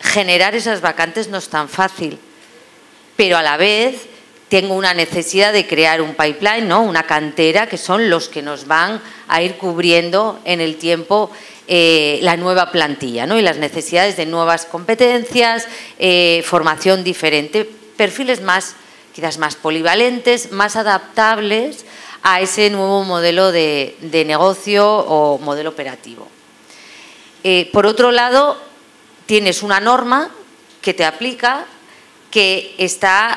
generar esas vacantes no es tan fácil, pero a la vez tengo una necesidad de crear un pipeline, ¿no? Una cantera, que son los que nos van a ir cubriendo en el tiempo eh, la nueva plantilla, ¿no? Y las necesidades de nuevas competencias, eh, formación diferente, perfiles más, quizás más polivalentes, más adaptables a ese nuevo modelo de, de negocio o modelo operativo. Eh, por otro lado, tienes una norma que te aplica, que está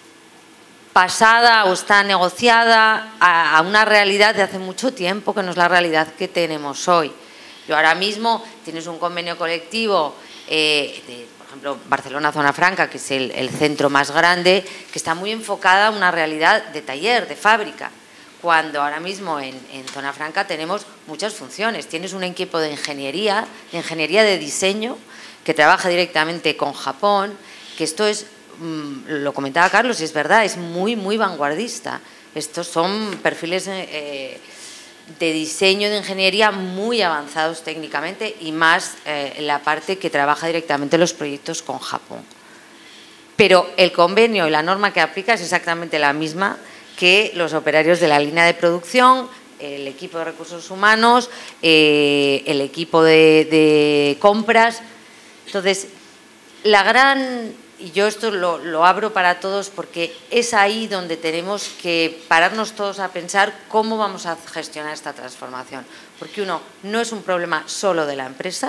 pasada o está negociada a, a una realidad de hace mucho tiempo, que no es la realidad que tenemos hoy. Yo ahora mismo tienes un convenio colectivo, eh, de, por ejemplo, Barcelona Zona Franca, que es el, el centro más grande, que está muy enfocada a una realidad de taller, de fábrica, cuando ahora mismo en, en Zona Franca tenemos muchas funciones. Tienes un equipo de ingeniería, de ingeniería de diseño, que trabaja directamente con Japón, que esto es, lo comentaba Carlos, y es verdad, es muy, muy vanguardista. Estos son perfiles eh, de diseño, de ingeniería muy avanzados técnicamente, y más eh, en la parte que trabaja directamente los proyectos con Japón. Pero el convenio y la norma que aplica es exactamente la misma que los operarios de la línea de producción, el equipo de recursos humanos, eh, el equipo de, de compras. Entonces, la gran, y yo esto lo, lo abro para todos porque es ahí donde tenemos que pararnos todos a pensar cómo vamos a gestionar esta transformación. Porque uno, no es un problema solo de la empresa,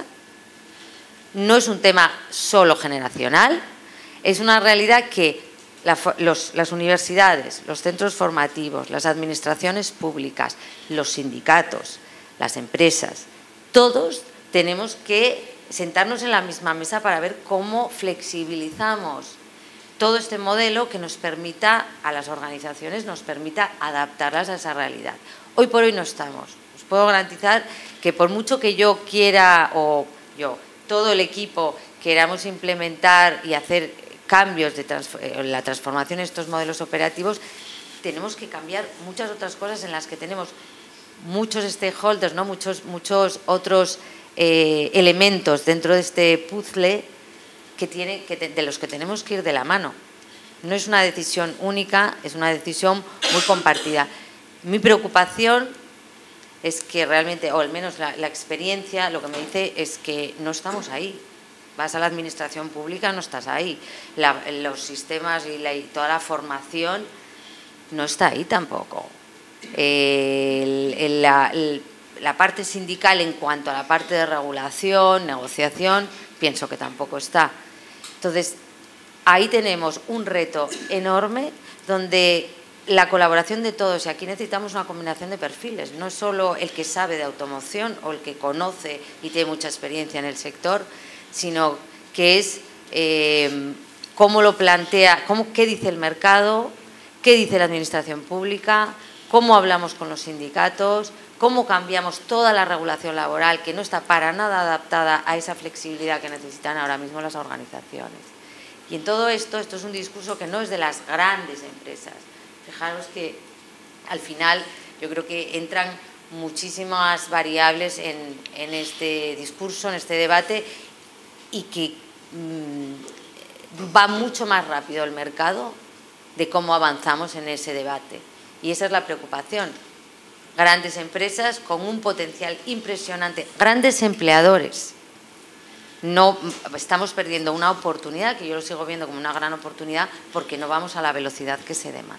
no es un tema solo generacional, es una realidad que La, los, las universidades, los centros formativos, las administraciones públicas, los sindicatos, las empresas, todos tenemos que sentarnos en la misma mesa para ver cómo flexibilizamos todo este modelo que nos permita, a las organizaciones, nos permita adaptarlas a esa realidad. Hoy por hoy no estamos. Os puedo garantizar que por mucho que yo quiera, o yo, todo el equipo, queramos implementar y hacer cambios de trans, la transformación de estos modelos operativos, tenemos que cambiar muchas otras cosas en las que tenemos muchos stakeholders, ¿no? muchos, muchos otros eh, elementos dentro de este puzzle que tiene, que te, de los que tenemos que ir de la mano. No es una decisión única, es una decisión muy compartida. Mi preocupación es que realmente, o al menos la, la experiencia, lo que me dice es que no estamos ahí. Vas a la administración pública, no estás ahí. La, los sistemas y, la, y toda la formación no está ahí tampoco. Eh, el, el, la, el, la parte sindical en cuanto a la parte de regulación, negociación, pienso que tampoco está. Entonces, ahí tenemos un reto enorme donde la colaboración de todos, y aquí necesitamos una combinación de perfiles, no es solo el que sabe de automoción o el que conoce y tiene mucha experiencia en el sector, sino que es eh, cómo lo plantea, cómo, qué dice el mercado, qué dice la administración pública, cómo hablamos con los sindicatos, cómo cambiamos toda la regulación laboral que no está para nada adaptada a esa flexibilidad que necesitan ahora mismo las organizaciones. Y en todo esto, esto es un discurso que no es de las grandes empresas. Fijaros que al final yo creo que entran muchísimas variables en, en este discurso, en este debate, y que mmm, va mucho más rápido el mercado de cómo avanzamos en ese debate. Y esa es la preocupación. Grandes empresas con un potencial impresionante, grandes empleadores. No, estamos perdiendo una oportunidad, que yo lo sigo viendo como una gran oportunidad, porque no vamos a la velocidad que se demanda.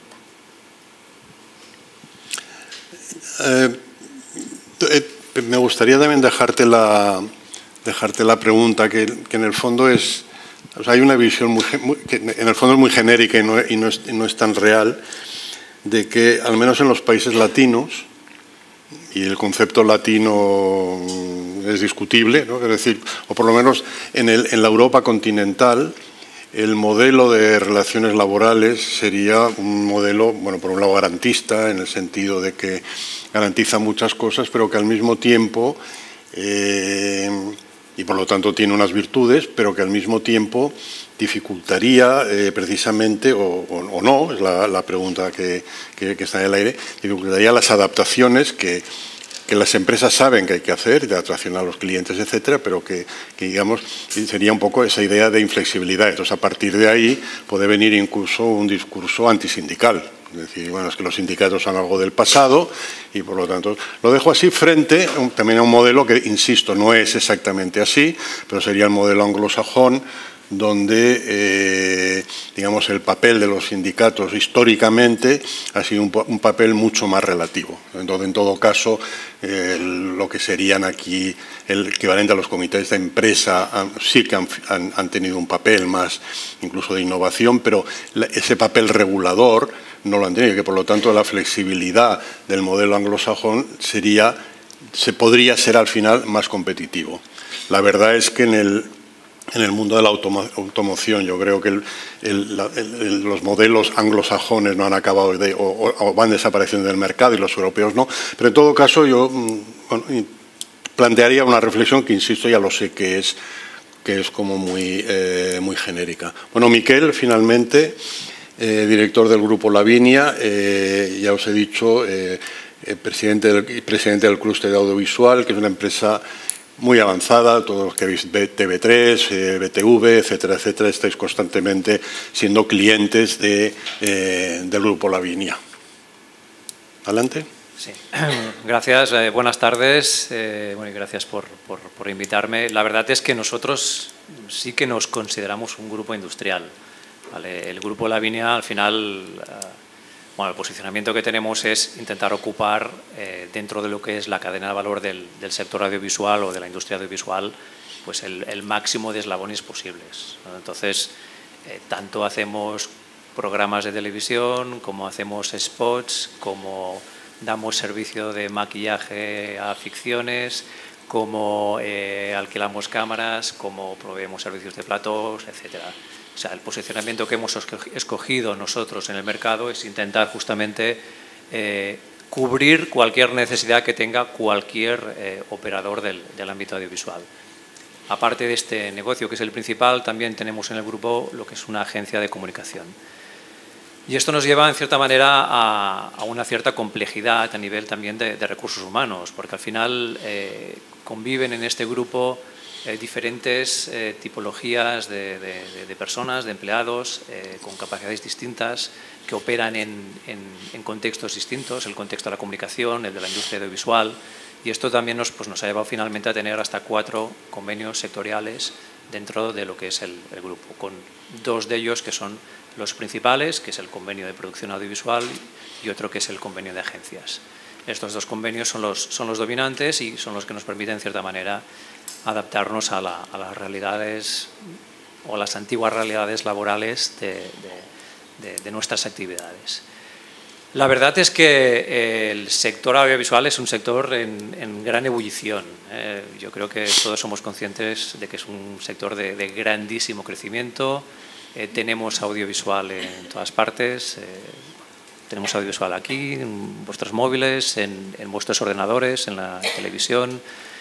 Eh, eh, me gustaría también dejarte la... dejarte la pregunta, que, que en el fondo es, o sea, hay una visión muy, muy, que en el fondo es muy genérica y no, y, no es, y no es tan real, de que al menos en los países latinos, y el concepto latino es discutible, ¿no? Es decir, o por lo menos en, el, en la Europa continental, el modelo de relaciones laborales sería un modelo, bueno, por un lado garantista, en el sentido de que garantiza muchas cosas, pero que al mismo tiempo eh, y por lo tanto tiene unas virtudes, pero que al mismo tiempo dificultaría eh, precisamente, o, o, o no, es la, la pregunta que, que, que está en el aire, dificultaría las adaptaciones que que las empresas saben que hay que hacer, de atracción a los clientes, etcétera, pero que, que digamos, sería un poco esa idea de inflexibilidad. Entonces, a partir de ahí puede venir incluso un discurso antisindical. Es decir, bueno, es que los sindicatos son algo del pasado y, por lo tanto, lo dejo así frente también a un modelo que, insisto, no es exactamente así, pero sería el modelo anglosajón, donde, eh, digamos, el papel de los sindicatos históricamente ha sido un, un papel mucho más relativo. Entonces, en todo caso, eh, lo que serían aquí el equivalente a los comités de empresa han, sí que han, han, han tenido un papel más incluso de innovación, pero la, ese papel regulador no lo han tenido, que por lo tanto la flexibilidad del modelo anglosajón sería, se podría ser al final más competitivo. La verdad es que en el En el mundo de la automoción, yo creo que el, el, el, los modelos anglosajones no han acabado de, o, o van desapareciendo del mercado y los europeos no. Pero en todo caso yo bueno, plantearía una reflexión que, insisto, ya lo sé que es, que es como muy, eh, muy genérica. Bueno, Miquel, finalmente, eh, director del Grupo Lavinia, eh, ya os he dicho, eh, eh, presidente, del, presidente del clúster de audiovisual, que es una empresa muy avanzada, todos los que veis T V tres, eh, B T V, etcétera, etcétera, estáis constantemente siendo clientes de, eh, del Grupo Lavinia. Adelante. Sí. Gracias, eh, buenas tardes, eh, bueno, y gracias por, por, por invitarme. La verdad es que nosotros sí que nos consideramos un grupo industrial, ¿vale? El Grupo Lavinia, al final, eh, bueno, el posicionamiento que tenemos es intentar ocupar eh, dentro de lo que es la cadena de valor del, del sector audiovisual o de la industria audiovisual, pues el, el máximo de eslabones posibles, ¿no? Entonces, eh, tanto hacemos programas de televisión, como hacemos spots, como damos servicio de maquillaje a ficciones, como eh, alquilamos cámaras, como proveemos servicios de platós, etcétera. O sea, el posicionamiento que hemos escogido nosotros en el mercado es intentar justamente eh, cubrir cualquier necesidad que tenga cualquier eh, operador del, del ámbito audiovisual. Aparte de este negocio, que es el principal, también tenemos en el grupo lo que es una agencia de comunicación. Y esto nos lleva, en cierta manera, a, a una cierta complejidad a nivel también de, de recursos humanos, porque al final eh, conviven en este grupo Eh, diferentes eh, tipologías de, de, de personas, de empleados, eh, con capacidades distintas, que operan en, en, en contextos distintos, el contexto de la comunicación, el de la industria audiovisual, y esto también nos, pues, nos ha llevado finalmente a tener hasta cuatro convenios sectoriales dentro de lo que es el, el grupo, con dos de ellos que son los principales, que es el convenio de producción audiovisual y otro que es el convenio de agencias. Estos dos convenios son los, son los dominantes y son los que nos permiten, en cierta manera, adaptarnos a, la, a las realidades o las antiguas realidades laborales de, de, de, de nuestras actividades. La verdad es que el sector audiovisual es un sector en, en gran ebullición. Eh, yo creo que todos somos conscientes de que es un sector de, de grandísimo crecimiento. Eh, tenemos audiovisual en todas partes. Eh, tenemos audiovisual aquí, en vuestros móviles, en, en vuestros ordenadores, en la televisión,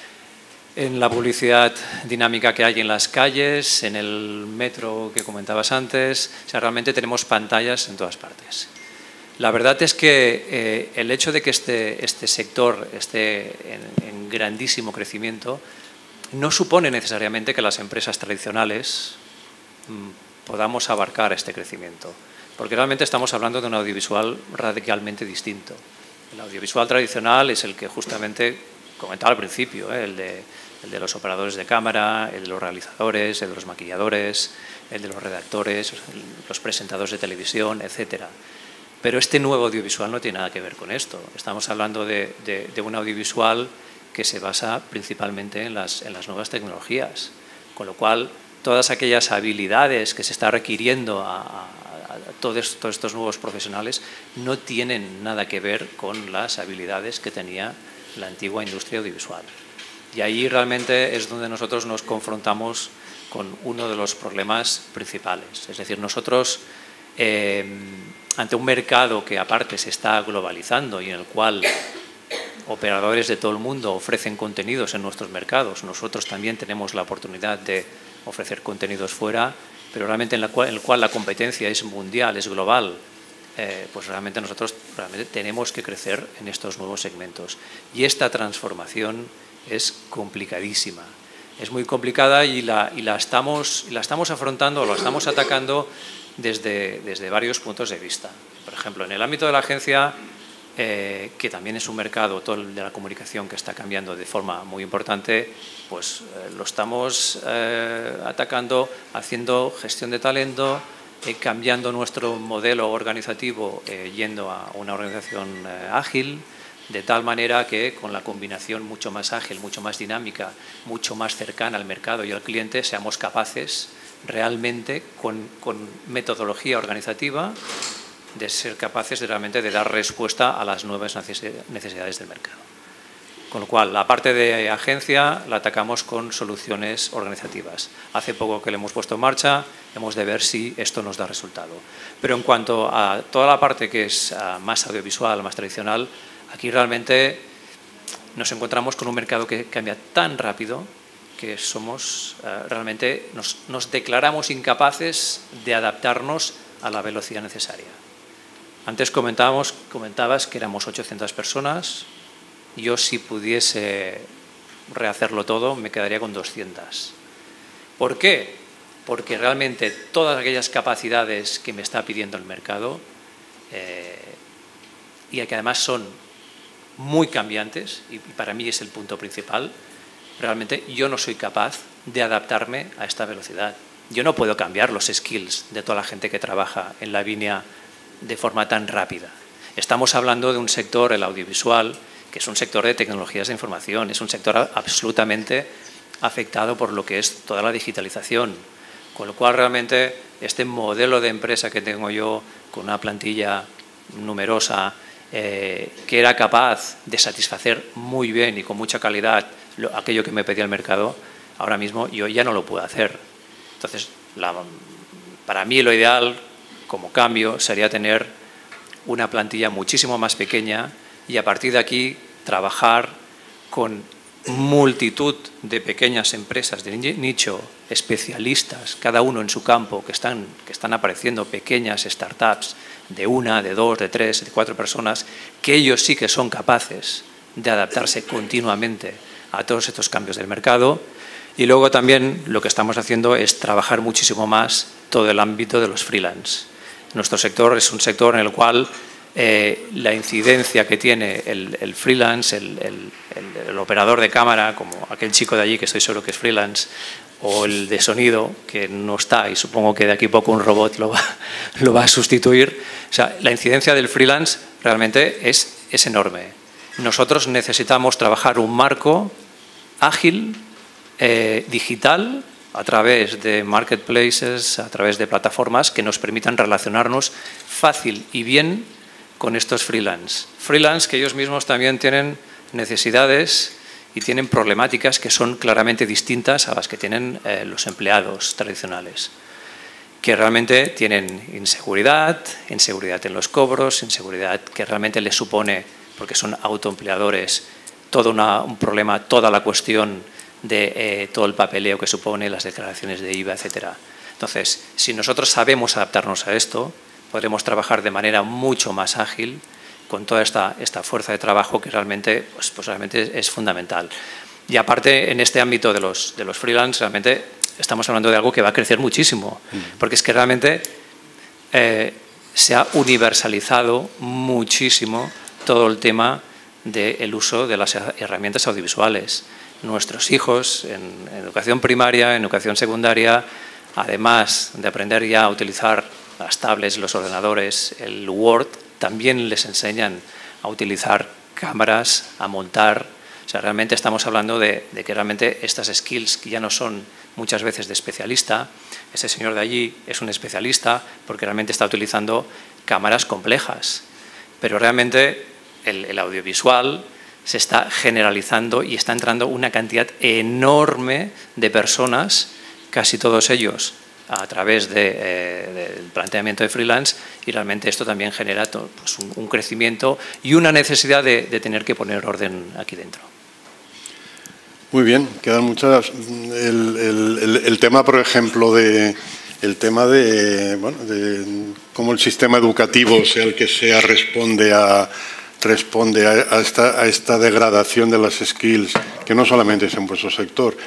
en la publicidad dinámica que hay en las calles, en el metro que comentabas antes. O sea, realmente tenemos pantallas en todas partes. La verdad es que eh, el hecho de que este, este sector esté en, en grandísimo crecimiento no supone necesariamente que las empresas tradicionales mmm, podamos abarcar este crecimiento, porque realmente estamos hablando de un audiovisual radicalmente distinto. El audiovisual tradicional es el que justamente comentaba al principio, ¿eh? el de el de los operadores de cámara, el de los realizadores, el de los maquilladores, el de los redactores, los presentadores de televisión, etcétera. Pero este nuevo audiovisual no tiene nada que ver con esto. Estamos hablando de, de, de un audiovisual que se basa principalmente en las, en las nuevas tecnologías, con lo cual todas aquellas habilidades que se está requiriendo a, a, a todos, todos estos nuevos profesionales no tienen nada que ver con las habilidades que tenía la antigua industria audiovisual. Y ahí realmente es donde nosotros nos confrontamos con uno de los problemas principales. Es decir, nosotros, eh, ante un mercado que aparte se está globalizando y en el cual operadores de todo el mundo ofrecen contenidos en nuestros mercados, nosotros también tenemos la oportunidad de ofrecer contenidos fuera, pero realmente en, la cual, en el cual la competencia es mundial, es global, eh, pues realmente nosotros realmente tenemos que crecer en estos nuevos segmentos. Y esta transformación es complicadísima. Es muy complicada y la, y la, estamos, y la estamos afrontando, o la estamos atacando desde, desde varios puntos de vista. Por ejemplo, en el ámbito de la agencia, eh, que también es un mercado, todo el de la comunicación, que está cambiando de forma muy importante, pues eh, lo estamos eh, atacando haciendo gestión de talento, eh, cambiando nuestro modelo organizativo, eh, yendo a una organización eh, ágil, de tal manera que con la combinación mucho más ágil, mucho más dinámica, mucho más cercana al mercado y al cliente, seamos capaces realmente, con, con metodología organizativa, de ser capaces de realmente de dar respuesta a las nuevas necesidades del mercado. Con lo cual, la parte de agencia la atacamos con soluciones organizativas. Hace poco que le hemos puesto en marcha, hemos de ver si esto nos da resultado. Pero en cuanto a toda la parte que es uh, más audiovisual, más tradicional, aquí realmente nos encontramos con un mercado que cambia tan rápido que somos uh, realmente nos, nos declaramos incapaces de adaptarnos a la velocidad necesaria. Antes comentábamos, comentabas que éramos ochocientas personas. Yo, si pudiese rehacerlo todo, me quedaría con doscientas. ¿Por qué? Porque realmente todas aquellas capacidades que me está pidiendo el mercado eh, y que además son muy cambiantes, y para mí es el punto principal, realmente yo no soy capaz de adaptarme a esta velocidad. Yo no puedo cambiar los skills de toda la gente que trabaja en la Vinya de forma tan rápida. Estamos hablando de un sector, el audiovisual, que es un sector de tecnologías de información, es un sector absolutamente afectado por lo que es toda la digitalización. Con lo cual, realmente, este modelo de empresa que tengo yo, con una plantilla numerosa, eh, que era capaz de satisfacer muy bien y con mucha calidad lo, aquello que me pedía el mercado, ahora mismo yo ya no lo puedo hacer. Entonces, la, para mí lo ideal, como cambio, sería tener una plantilla muchísimo más pequeña y a partir de aquí trabajar con multitud de pequeñas empresas de nicho, especialistas, cada uno en su campo, que están, que están apareciendo pequeñas startups de una, de dos, de tres, de cuatro personas, que ellos sí que son capaces de adaptarse continuamente a todos estos cambios del mercado. Y luego también lo que estamos haciendo es trabajar muchísimo más todo el ámbito de los freelance. Nuestro sector es un sector en el cual eh, la incidencia que tiene el, el freelance, el, el, el, el operador de cámara, como aquel chico de allí que estoy seguro que es freelance, o el de sonido, que no está y supongo que de aquí a poco un robot lo va, lo va a sustituir. O sea, la incidencia del freelance realmente es, es enorme. Nosotros necesitamos trabajar un marco ágil, eh, digital, a través de marketplaces, a través de plataformas que nos permitan relacionarnos fácil y bien con estos freelance. Freelance que ellos mismos también tienen necesidades y tienen problemáticas que son claramente distintas a las que tienen eh, los empleados tradicionales, que realmente tienen inseguridad, inseguridad en los cobros, inseguridad que realmente les supone, porque son autoempleadores, todo una, un problema, toda la cuestión de eh, todo el papeleo que supone, las declaraciones de I V A, etcétera. Entonces, si nosotros sabemos adaptarnos a esto, podremos trabajar de manera mucho más ágil con toda esta, esta fuerza de trabajo que realmente, pues, pues realmente es fundamental. Y aparte, en este ámbito de los, de los freelance, realmente estamos hablando de algo que va a crecer muchísimo, porque es que realmente eh, se ha universalizado muchísimo todo el tema del uso de las herramientas audiovisuales. Nuestros hijos en educación primaria, en educación secundaria, además de aprender ya a utilizar las tablets, los ordenadores, el Word, también les enseñan a utilizar cámaras, a montar. O sea, realmente estamos hablando de, de que realmente estas skills, que ya no son muchas veces de especialista, ese señor de allí es un especialista porque realmente está utilizando cámaras complejas. Pero realmente el, el audiovisual se está generalizando y está entrando una cantidad enorme de personas, casi todos ellos a través de, eh, del planteamiento de freelance, y realmente esto también genera todo, pues, un, un crecimiento y una necesidad de, de tener que poner orden aquí dentro. Muy bien, quedan muchas. El, el, el, el tema, por ejemplo, de el tema de, bueno, de cómo el sistema educativo, sea el que sea, responde a responde a, a, esta, a esta degradación de las skills, que no solamente es en vuestro sector.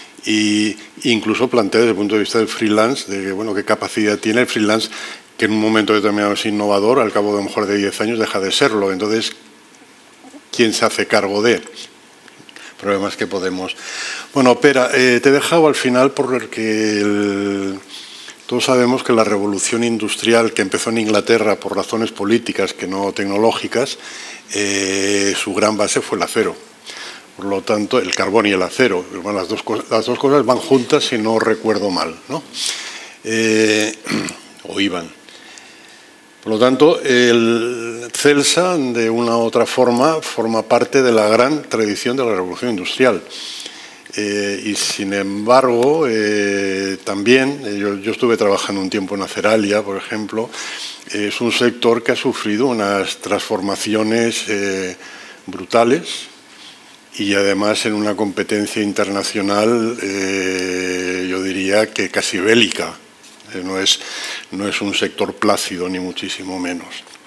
Y incluso plantea desde el punto de vista del freelance, de bueno, qué capacidad tiene el freelance, que en un momento determinado es innovador, al cabo de a lo mejor de diez años deja de serlo. Entonces, ¿quién se hace cargo de? Problemas que podemos... Bueno, Pera, eh, te he dejado al final porque el... todos sabemos que la revolución industrial que empezó en Inglaterra por razones políticas que no tecnológicas, eh, su gran base fue el acero. Por lo tanto, el carbón y el acero, bueno, las, dos cosas, las dos cosas van juntas si no recuerdo mal, ¿no? Eh, o iban. Por lo tanto, el Celsa, de una u otra forma, forma parte de la gran tradición de la revolución industrial. Eh, y sin embargo, eh, también, eh, yo, yo estuve trabajando un tiempo en Aceralia, por ejemplo, eh, es un sector que ha sufrido unas transformaciones eh, brutales y además en una competencia internacional, eh, yo diría que casi bélica. Eh, no es, no es un sector plácido, ni muchísimo menos.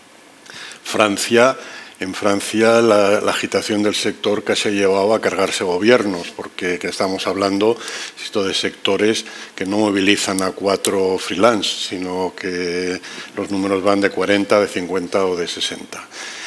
Francia... En Francia la, la agitación del sector casi ha llevado a cargarse gobiernos, porque que estamos hablando esto de sectores que no movilizan a cuatro freelance, sino que los números van de cuarenta, de cincuenta o de sesenta.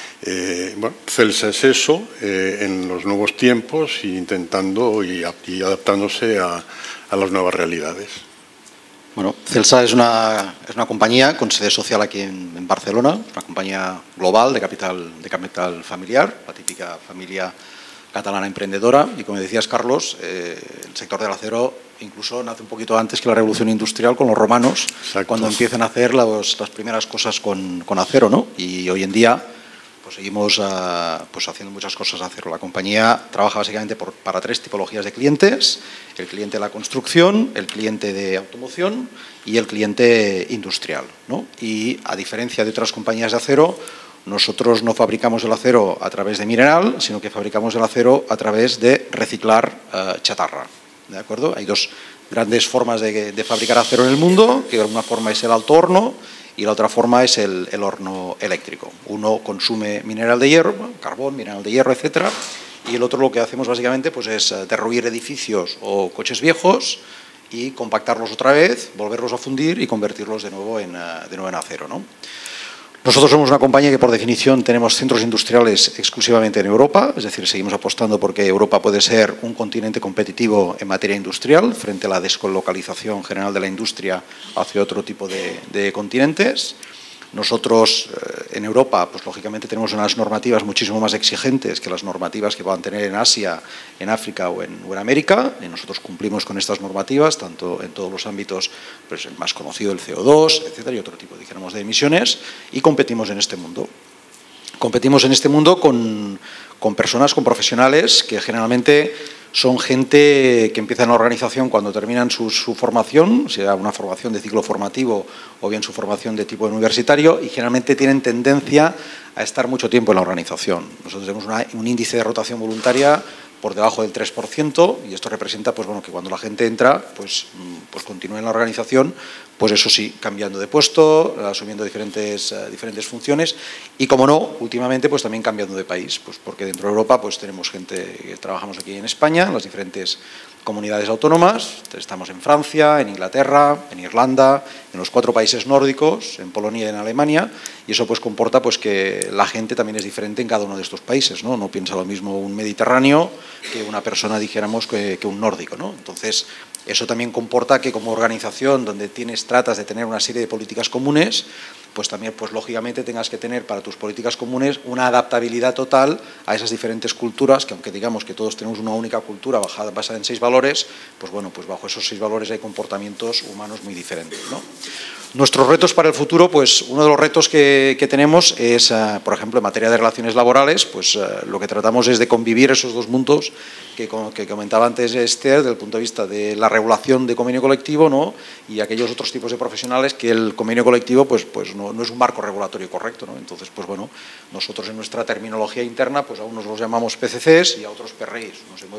Eh, bueno, Celsa es eso, eh, en los nuevos tiempos, e intentando y, y adaptándose a, a las nuevas realidades. Bueno, Celsa es una, es una compañía con sede social aquí en, en Barcelona, una compañía global de capital, de capital familiar, la típica familia catalana emprendedora. Y como decías, Carlos, eh, el sector del acero incluso nace un poquito antes que la revolución industrial con los romanos, Exacto. cuando empiezan a hacer los, las primeras cosas con, con acero, ¿no? Y hoy en día pues seguimos uh, pues haciendo muchas cosas de acero. La compañía trabaja básicamente por, para tres tipologías de clientes: el cliente de la construcción, el cliente de automoción y el cliente industrial, ¿no? Y a diferencia de otras compañías de acero, nosotros no fabricamos el acero a través de mineral, sino que fabricamos el acero a través de reciclar uh, chatarra, ¿de acuerdo? Hay dos grandes formas de, de fabricar acero en el mundo, que de alguna forma es el alto horno y la otra forma es el, el horno eléctrico. Uno consume mineral de hierro, carbón, mineral de hierro, etcétera, y el otro lo que hacemos básicamente pues es derruir edificios o coches viejos y compactarlos otra vez, volverlos a fundir y convertirlos de nuevo en, de nuevo en acero, ¿no? Nosotros somos una compañía que por definición tenemos centros industriales exclusivamente en Europa, es decir, seguimos apostando porque Europa puede ser un continente competitivo en materia industrial frente a la descolocalización general de la industria hacia otro tipo de, de continentes. Nosotros eh, en Europa, pues lógicamente tenemos unas normativas muchísimo más exigentes que las normativas que puedan tener en Asia, en África o en, o en América. Y nosotros cumplimos con estas normativas, tanto en todos los ámbitos, pues el más conocido, el C O dos, etcétera, y otro tipo, dijéramos, de emisiones, y competimos en este mundo. Competimos en este mundo con, con personas, con profesionales que generalmente son gente que empieza en la organización cuando terminan su, su formación, sea una formación de ciclo formativo o bien su formación de tipo universitario, y generalmente tienen tendencia a estar mucho tiempo en la organización. Nosotros tenemos una, un índice de rotación voluntaria por debajo del tres por ciento, y esto representa pues, bueno, que cuando la gente entra pues, pues continúa en la organización, pues eso sí, cambiando de puesto, asumiendo diferentes, uh, diferentes funciones y, como no, últimamente pues también cambiando de país, pues porque dentro de Europa pues tenemos gente que trabajamos aquí en España, en las diferentes comunidades autónomas, estamos en Francia, en Inglaterra, en Irlanda, en los cuatro países nórdicos, en Polonia y en Alemania, y eso pues comporta pues que la gente también es diferente en cada uno de estos países, ¿no? No piensa lo mismo un mediterráneo que una persona, dijéramos, que, que un nórdico, ¿no? Entonces, eso también comporta que como organización donde tienes, tratas de tener una serie de políticas comunes, pues también, pues lógicamente tengas que tener para tus políticas comunes una adaptabilidad total a esas diferentes culturas, que aunque digamos que todos tenemos una única cultura basada, basada en seis valores, pues bueno, pues bajo esos seis valores hay comportamientos humanos muy diferentes, ¿no? Nuestros retos para el futuro, pues uno de los retos que, que tenemos es, uh, por ejemplo, en materia de relaciones laborales, pues uh, lo que tratamos es de convivir esos dos mundos que, que comentaba antes Esther, desde el punto de vista de la regulación de convenio colectivo, ¿no? Y aquellos otros tipos de profesionales que el convenio colectivo pues, pues no, no es un marco regulatorio correcto, ¿no? Entonces, pues bueno, nosotros en nuestra terminología interna, pues a unos los llamamos P C Cs y a otros P R Is, no se mueven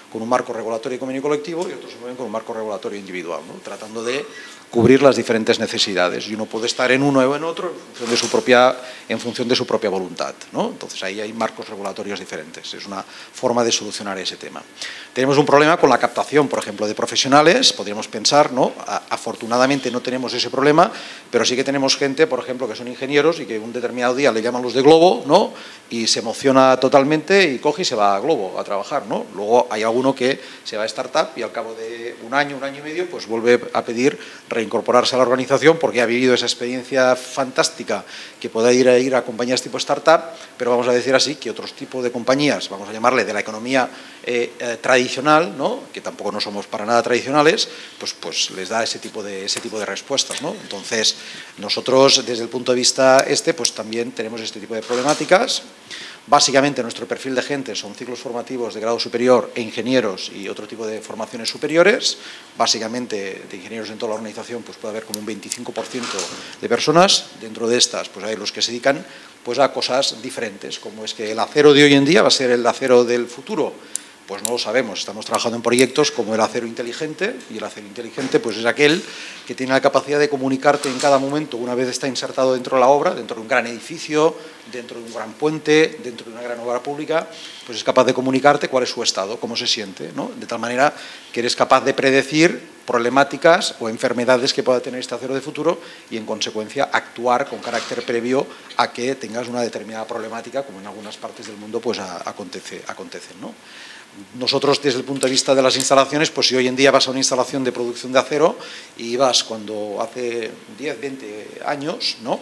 con un marco regulatorio y convenio colectivo y otros se mueven con un marco regulatorio individual, ¿no? Tratando de cubrir las diferentes necesidades y uno puede estar en uno o en otro en función de su propia, en función de su propia voluntad, ¿no? Entonces ahí hay marcos regulatorios diferentes, es una forma de solucionar ese tema. Tenemos un problema con la captación, por ejemplo, de profesionales, podríamos pensar, ¿no? Afortunadamente no tenemos ese problema, pero sí que tenemos gente, por ejemplo, que son ingenieros y que un determinado día le llaman los de Globo, ¿no? Y se emociona totalmente y coge y se va a Globo a trabajar, ¿no? Luego hay alguno que se va a startup y al cabo de un año, un año y medio, pues vuelve a pedir reincorporarse a la organización porque ha vivido esa experiencia fantástica que puede ir a ir a compañías tipo startup, pero vamos a decir así que otros tipos de compañías, vamos a llamarle de la economía eh, eh, tradicional, ¿no? Que tampoco no somos para nada tradicionales, pues, pues les da ese tipo de ese tipo de respuestas, ¿no? Entonces nosotros desde el punto de vista este, pues también tenemos este tipo de problemáticas. Básicamente nuestro perfil de gente son ciclos formativos de grado superior e ingenieros y otro tipo de formaciones superiores. Básicamente de ingenieros en toda la organización pues puede haber como un veinticinco por ciento de personas. Dentro de estas pues hay los que se dedican pues a cosas diferentes, como es que el acero de hoy en día va a ser el acero del futuro. Pues no lo sabemos, estamos trabajando en proyectos como el acero inteligente, y el acero inteligente pues es aquel que tiene la capacidad de comunicarte en cada momento, una vez está insertado dentro de la obra, dentro de un gran edificio, dentro de un gran puente, dentro de una gran obra pública, pues es capaz de comunicarte cuál es su estado, cómo se siente, ¿no? De tal manera que eres capaz de predecir problemáticas o enfermedades que pueda tener este acero de futuro y en consecuencia actuar con carácter previo a que tengas una determinada problemática, como en algunas partes del mundo pues a, acontece, acontecen, ¿no? Nosotros, desde el punto de vista de las instalaciones, pues si hoy en día vas a una instalación de producción de acero y vas cuando hace diez, veinte años, ¿no?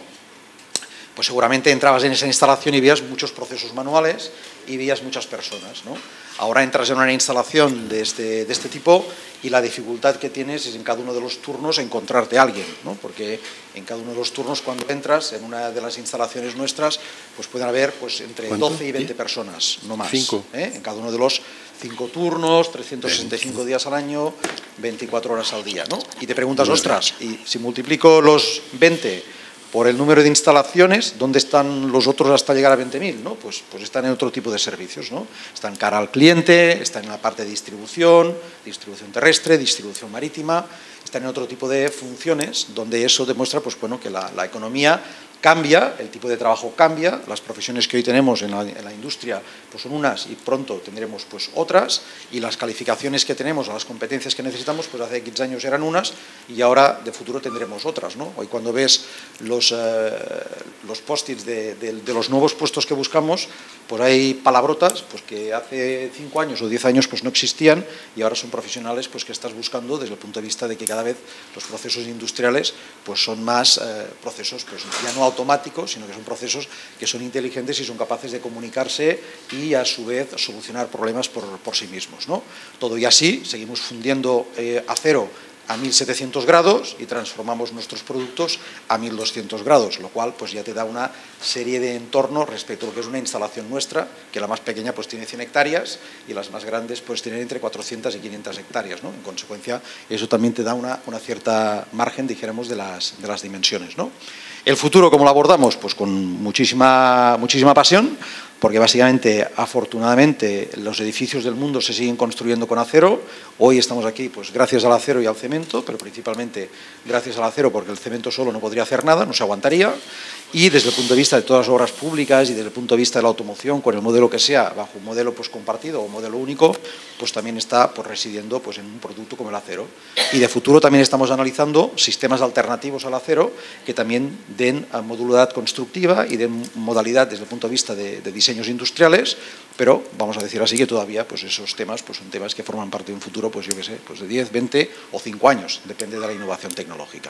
Pues seguramente entrabas en esa instalación y veías muchos procesos manuales y veías muchas personas, ¿no? Ahora entras en una instalación de este, de este tipo y la dificultad que tienes es en cada uno de los turnos encontrarte a alguien, ¿no? Porque en cada uno de los turnos cuando entras en una de las instalaciones nuestras pues pueden haber pues entre doce y veinte personas, no más, Cinco. ¿eh? En cada uno de los cinco turnos, trescientos sesenta y cinco días al año, veinticuatro horas al día, ¿no? Y te preguntas, ostras, y si multiplico los veinte por el número de instalaciones, ¿dónde están los otros hasta llegar a veinte mil? ¿No? Pues, pues están en otro tipo de servicios, ¿no? Están cara al cliente, están en la parte de distribución, distribución terrestre, distribución marítima, están en otro tipo de funciones donde eso demuestra pues, bueno, que la, la economía cambia, el tipo de trabajo cambia, las profesiones que hoy tenemos en la, en la industria pues son unas y pronto tendremos pues otras y las calificaciones que tenemos o las competencias que necesitamos pues hace quince años eran unas y ahora de futuro tendremos otras, ¿no? Hoy cuando ves los, eh, los post-its de, de, de los nuevos puestos que buscamos pues hay palabrotas pues que hace cinco años o diez años pues no existían y ahora son profesionales pues que estás buscando desde el punto de vista de que cada vez los procesos industriales pues son más eh, procesos pues ya no automáticos, sino que son procesos que son inteligentes y son capaces de comunicarse y a su vez solucionar problemas por, por sí mismos, ¿no? Todo y así, seguimos fundiendo eh, acero a mil setecientos grados y transformamos nuestros productos a mil doscientos grados, lo cual pues ya te da una serie de entornos respecto a lo que es una instalación nuestra, que la más pequeña pues tiene cien hectáreas y las más grandes pues tienen entre cuatrocientas y quinientas hectáreas, ¿no? En consecuencia, eso también te da una, una cierta margen, dijéramos, de las, de las dimensiones, ¿no? El futuro, ¿cómo lo abordamos? Pues con muchísima, muchísima pasión, porque básicamente, afortunadamente, los edificios del mundo se siguen construyendo con acero. Hoy estamos aquí pues gracias al acero y al cemento, pero principalmente gracias al acero porque el cemento solo no podría hacer nada, no se aguantaría. Y desde el punto de vista de todas las obras públicas y desde el punto de vista de la automoción, con el modelo que sea, bajo un modelo pues compartido o un modelo único, pues también está pues residiendo pues en un producto como el acero. Y de futuro también estamos analizando sistemas alternativos al acero que también den modalidad constructiva y den modalidad desde el punto de vista de, de diseños industriales, pero vamos a decir así que todavía pues esos temas pues son temas que forman parte de un futuro pues yo qué sé, pues de diez, veinte o cinco años, depende de la innovación tecnológica.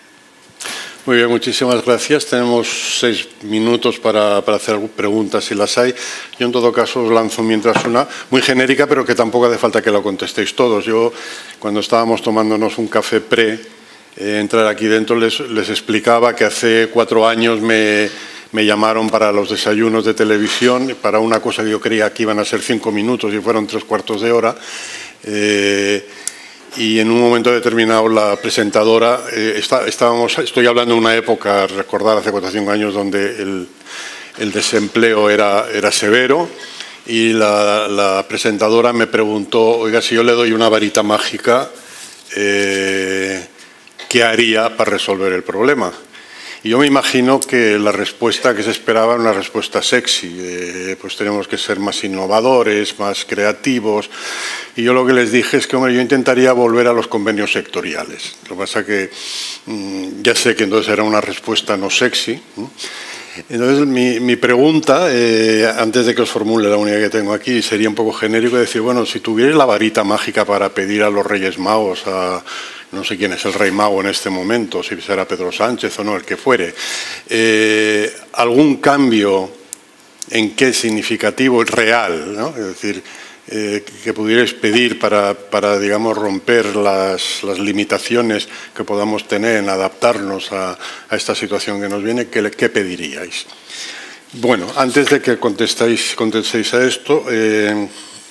Muy bien, muchísimas gracias. Tenemos seis minutos para, para hacer preguntas si las hay. Yo en todo caso os lanzo mientras una muy genérica, pero que tampoco hace falta que lo contestéis todos. Yo cuando estábamos tomándonos un café pre, eh, entrar aquí dentro les, les explicaba que hace cuatro años me, me llamaron para los desayunos de televisión, para una cosa que yo creía que iban a ser cinco minutos y fueron tres cuartos de hora. Eh, Y en un momento determinado la presentadora, eh, está, estábamos, estoy hablando de una época, recordar hace cuatro o cinco años, donde el, el desempleo era, era severo y la, la presentadora me preguntó, oiga, si yo le doy una varita mágica, eh, ¿qué haría para resolver el problema? Y yo me imagino que la respuesta que se esperaba era una respuesta sexy, eh, pues tenemos que ser más innovadores, más creativos, y yo lo que les dije es que, hombre, yo intentaría volver a los convenios sectoriales. Lo que pasa que mmm, ya sé que entonces era una respuesta no sexy. ¿eh? Entonces, mi, mi pregunta, eh, antes de que os formule la única que tengo aquí, sería un poco genérico, decir, bueno, si tuvierais la varita mágica para pedir a los Reyes Magos, a no sé quién es el Rey Mago en este momento, si será Pedro Sánchez o no, el que fuere, eh, algún cambio en qué significativo, real, ¿no? Es decir, eh, que pudierais pedir para, para digamos, romper las, las limitaciones que podamos tener en adaptarnos a, a esta situación que nos viene, ¿qué, qué pediríais? Bueno, antes de que contestéis, contestéis a esto, eh,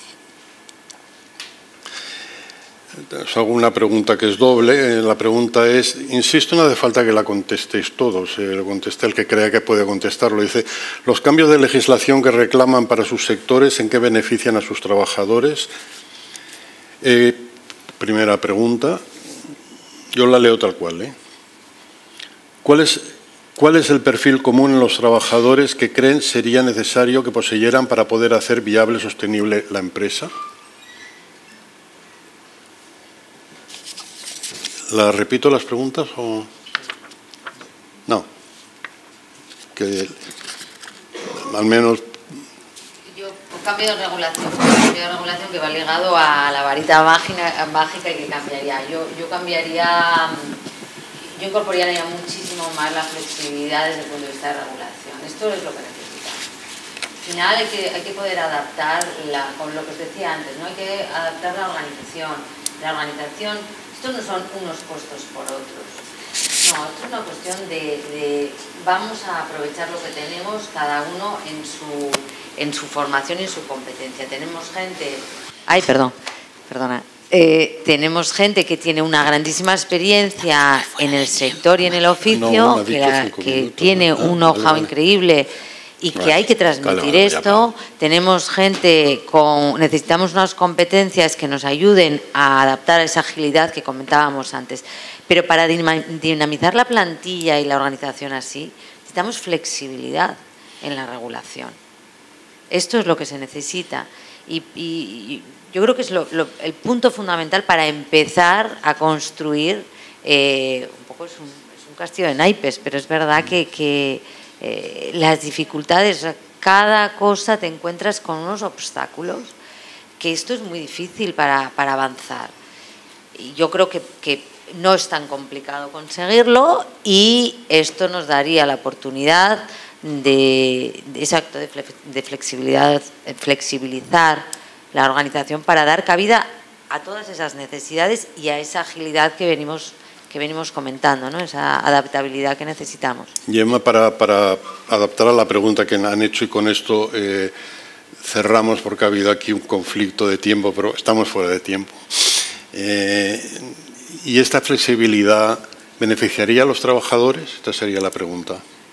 os hago una pregunta que es doble. La pregunta es, insisto, no hace falta que la contestéis todos, eh, lo conteste el que crea que puede contestarlo. Dice, los cambios de legislación que reclaman para sus sectores, ¿en qué benefician a sus trabajadores? Eh, primera pregunta, yo la leo tal cual. ¿eh? ¿Cuál es, ¿Cuál es el perfil común en los trabajadores que creen sería necesario que poseyeran para poder hacer viable y sostenible la empresa? ¿La repito las preguntas o...? No. Que al menos... Yo, un cambio de regulación, un cambio de regulación que va ligado a la varita mágica, mágica y que cambiaría. Yo, yo cambiaría, yo incorporaría muchísimo más la flexibilidad desde el punto de vista de regulación. Esto es lo que necesitamos. Al final hay que, hay que poder adaptar, la, con lo que os decía antes, ¿no? Hay que adaptar la organización. La organización... Estos no son unos puestos por otros, no, esto es una cuestión de, de vamos a aprovechar lo que tenemos cada uno en su, en su formación y en su competencia. Tenemos gente, ay, perdón, perdona, eh, tenemos gente que tiene una grandísima experiencia en el sector y en el oficio, no, que, la, que minutos, tiene ¿no? un know-how vale, vale. increíble y que hay que transmitir esto. Tenemos gente con, necesitamos unas competencias que nos ayuden a adaptar a esa agilidad que comentábamos antes. Pero para dinamizar la plantilla y la organización así, necesitamos flexibilidad en la regulación. Esto es lo que se necesita. Y, y yo creo que es lo, lo, el punto fundamental para empezar a construir, eh, un poco es un, es un castillo de naipes, pero es verdad que... que Eh, las dificultades, cada cosa te encuentras con unos obstáculos que esto es muy difícil para, para avanzar. Y yo creo que, que no es tan complicado conseguirlo y esto nos daría la oportunidad de, de ese acto de, de flexibilidad, de flexibilizar la organización para dar cabida a todas esas necesidades y a esa agilidad que venimos que venimos comentando, ¿no? Esa adaptabilidad que necesitamos. Gemma, para, para adaptar a la pregunta que han hecho y con esto eh, cerramos porque ha habido aquí un conflicto de tiempo, pero estamos fuera de tiempo. Eh, ¿Y esta flexibilidad beneficiaría a los trabajadores? Esta sería la pregunta.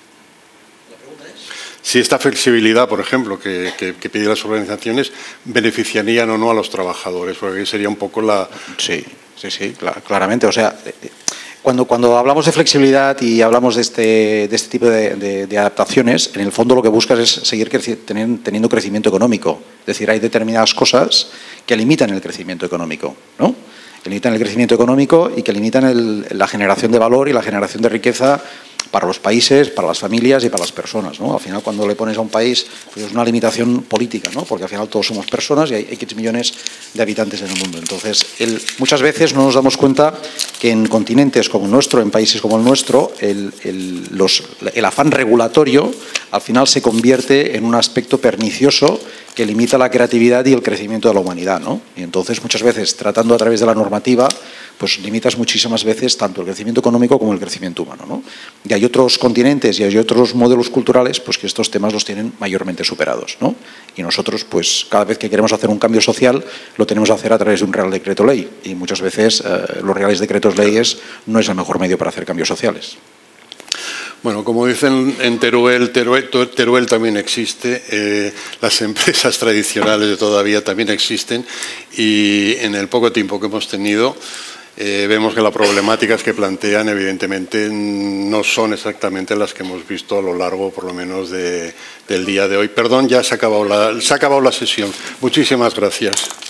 ¿La pregunta es? Si esta flexibilidad, por ejemplo, que, que, que piden las organizaciones, beneficiarían o no a los trabajadores, porque ahí sería un poco la... Sí. Sí, sí, claramente. O sea, cuando, cuando hablamos de flexibilidad y hablamos de este, de este tipo de, de, de adaptaciones, en el fondo lo que buscas es seguir teniendo, teniendo crecimiento económico. Es decir, hay determinadas cosas que limitan el crecimiento económico, ¿no? Que limitan el crecimiento económico y que limitan el, la generación de valor y la generación de riqueza para los países, para las familias y para las personas, ¿no? Al final, cuando le pones a un país, pues es una limitación política, ¿no? Porque al final todos somos personas y hay X millones de habitantes en el mundo. Entonces, el, muchas veces no nos damos cuenta que en continentes como el nuestro, en países como el nuestro, el, el, los, el afán regulatorio al final se convierte en un aspecto pernicioso que limita la creatividad y el crecimiento de la humanidad, ¿no? Y entonces, muchas veces, tratando a través de la normativa, pues limitas muchísimas veces tanto el crecimiento económico como el crecimiento humano, ¿no? Y hay otros continentes y hay otros modelos culturales pues que estos temas los tienen mayormente superados, ¿no? Y nosotros, pues cada vez que queremos hacer un cambio social, lo tenemos que hacer a través de un Real Decreto Ley. Y muchas veces eh, los Reales Decretos Leyes no es el mejor medio para hacer cambios sociales. Bueno, como dicen en Teruel, Teruel, Teruel también existe, eh, las empresas tradicionales de todavía también existen y en el poco tiempo que hemos tenido eh, vemos que las problemáticas que plantean evidentemente no son exactamente las que hemos visto a lo largo por lo menos de, del día de hoy. Perdón, ya se ha acabado la, se ha acabado la sesión. Muchísimas gracias.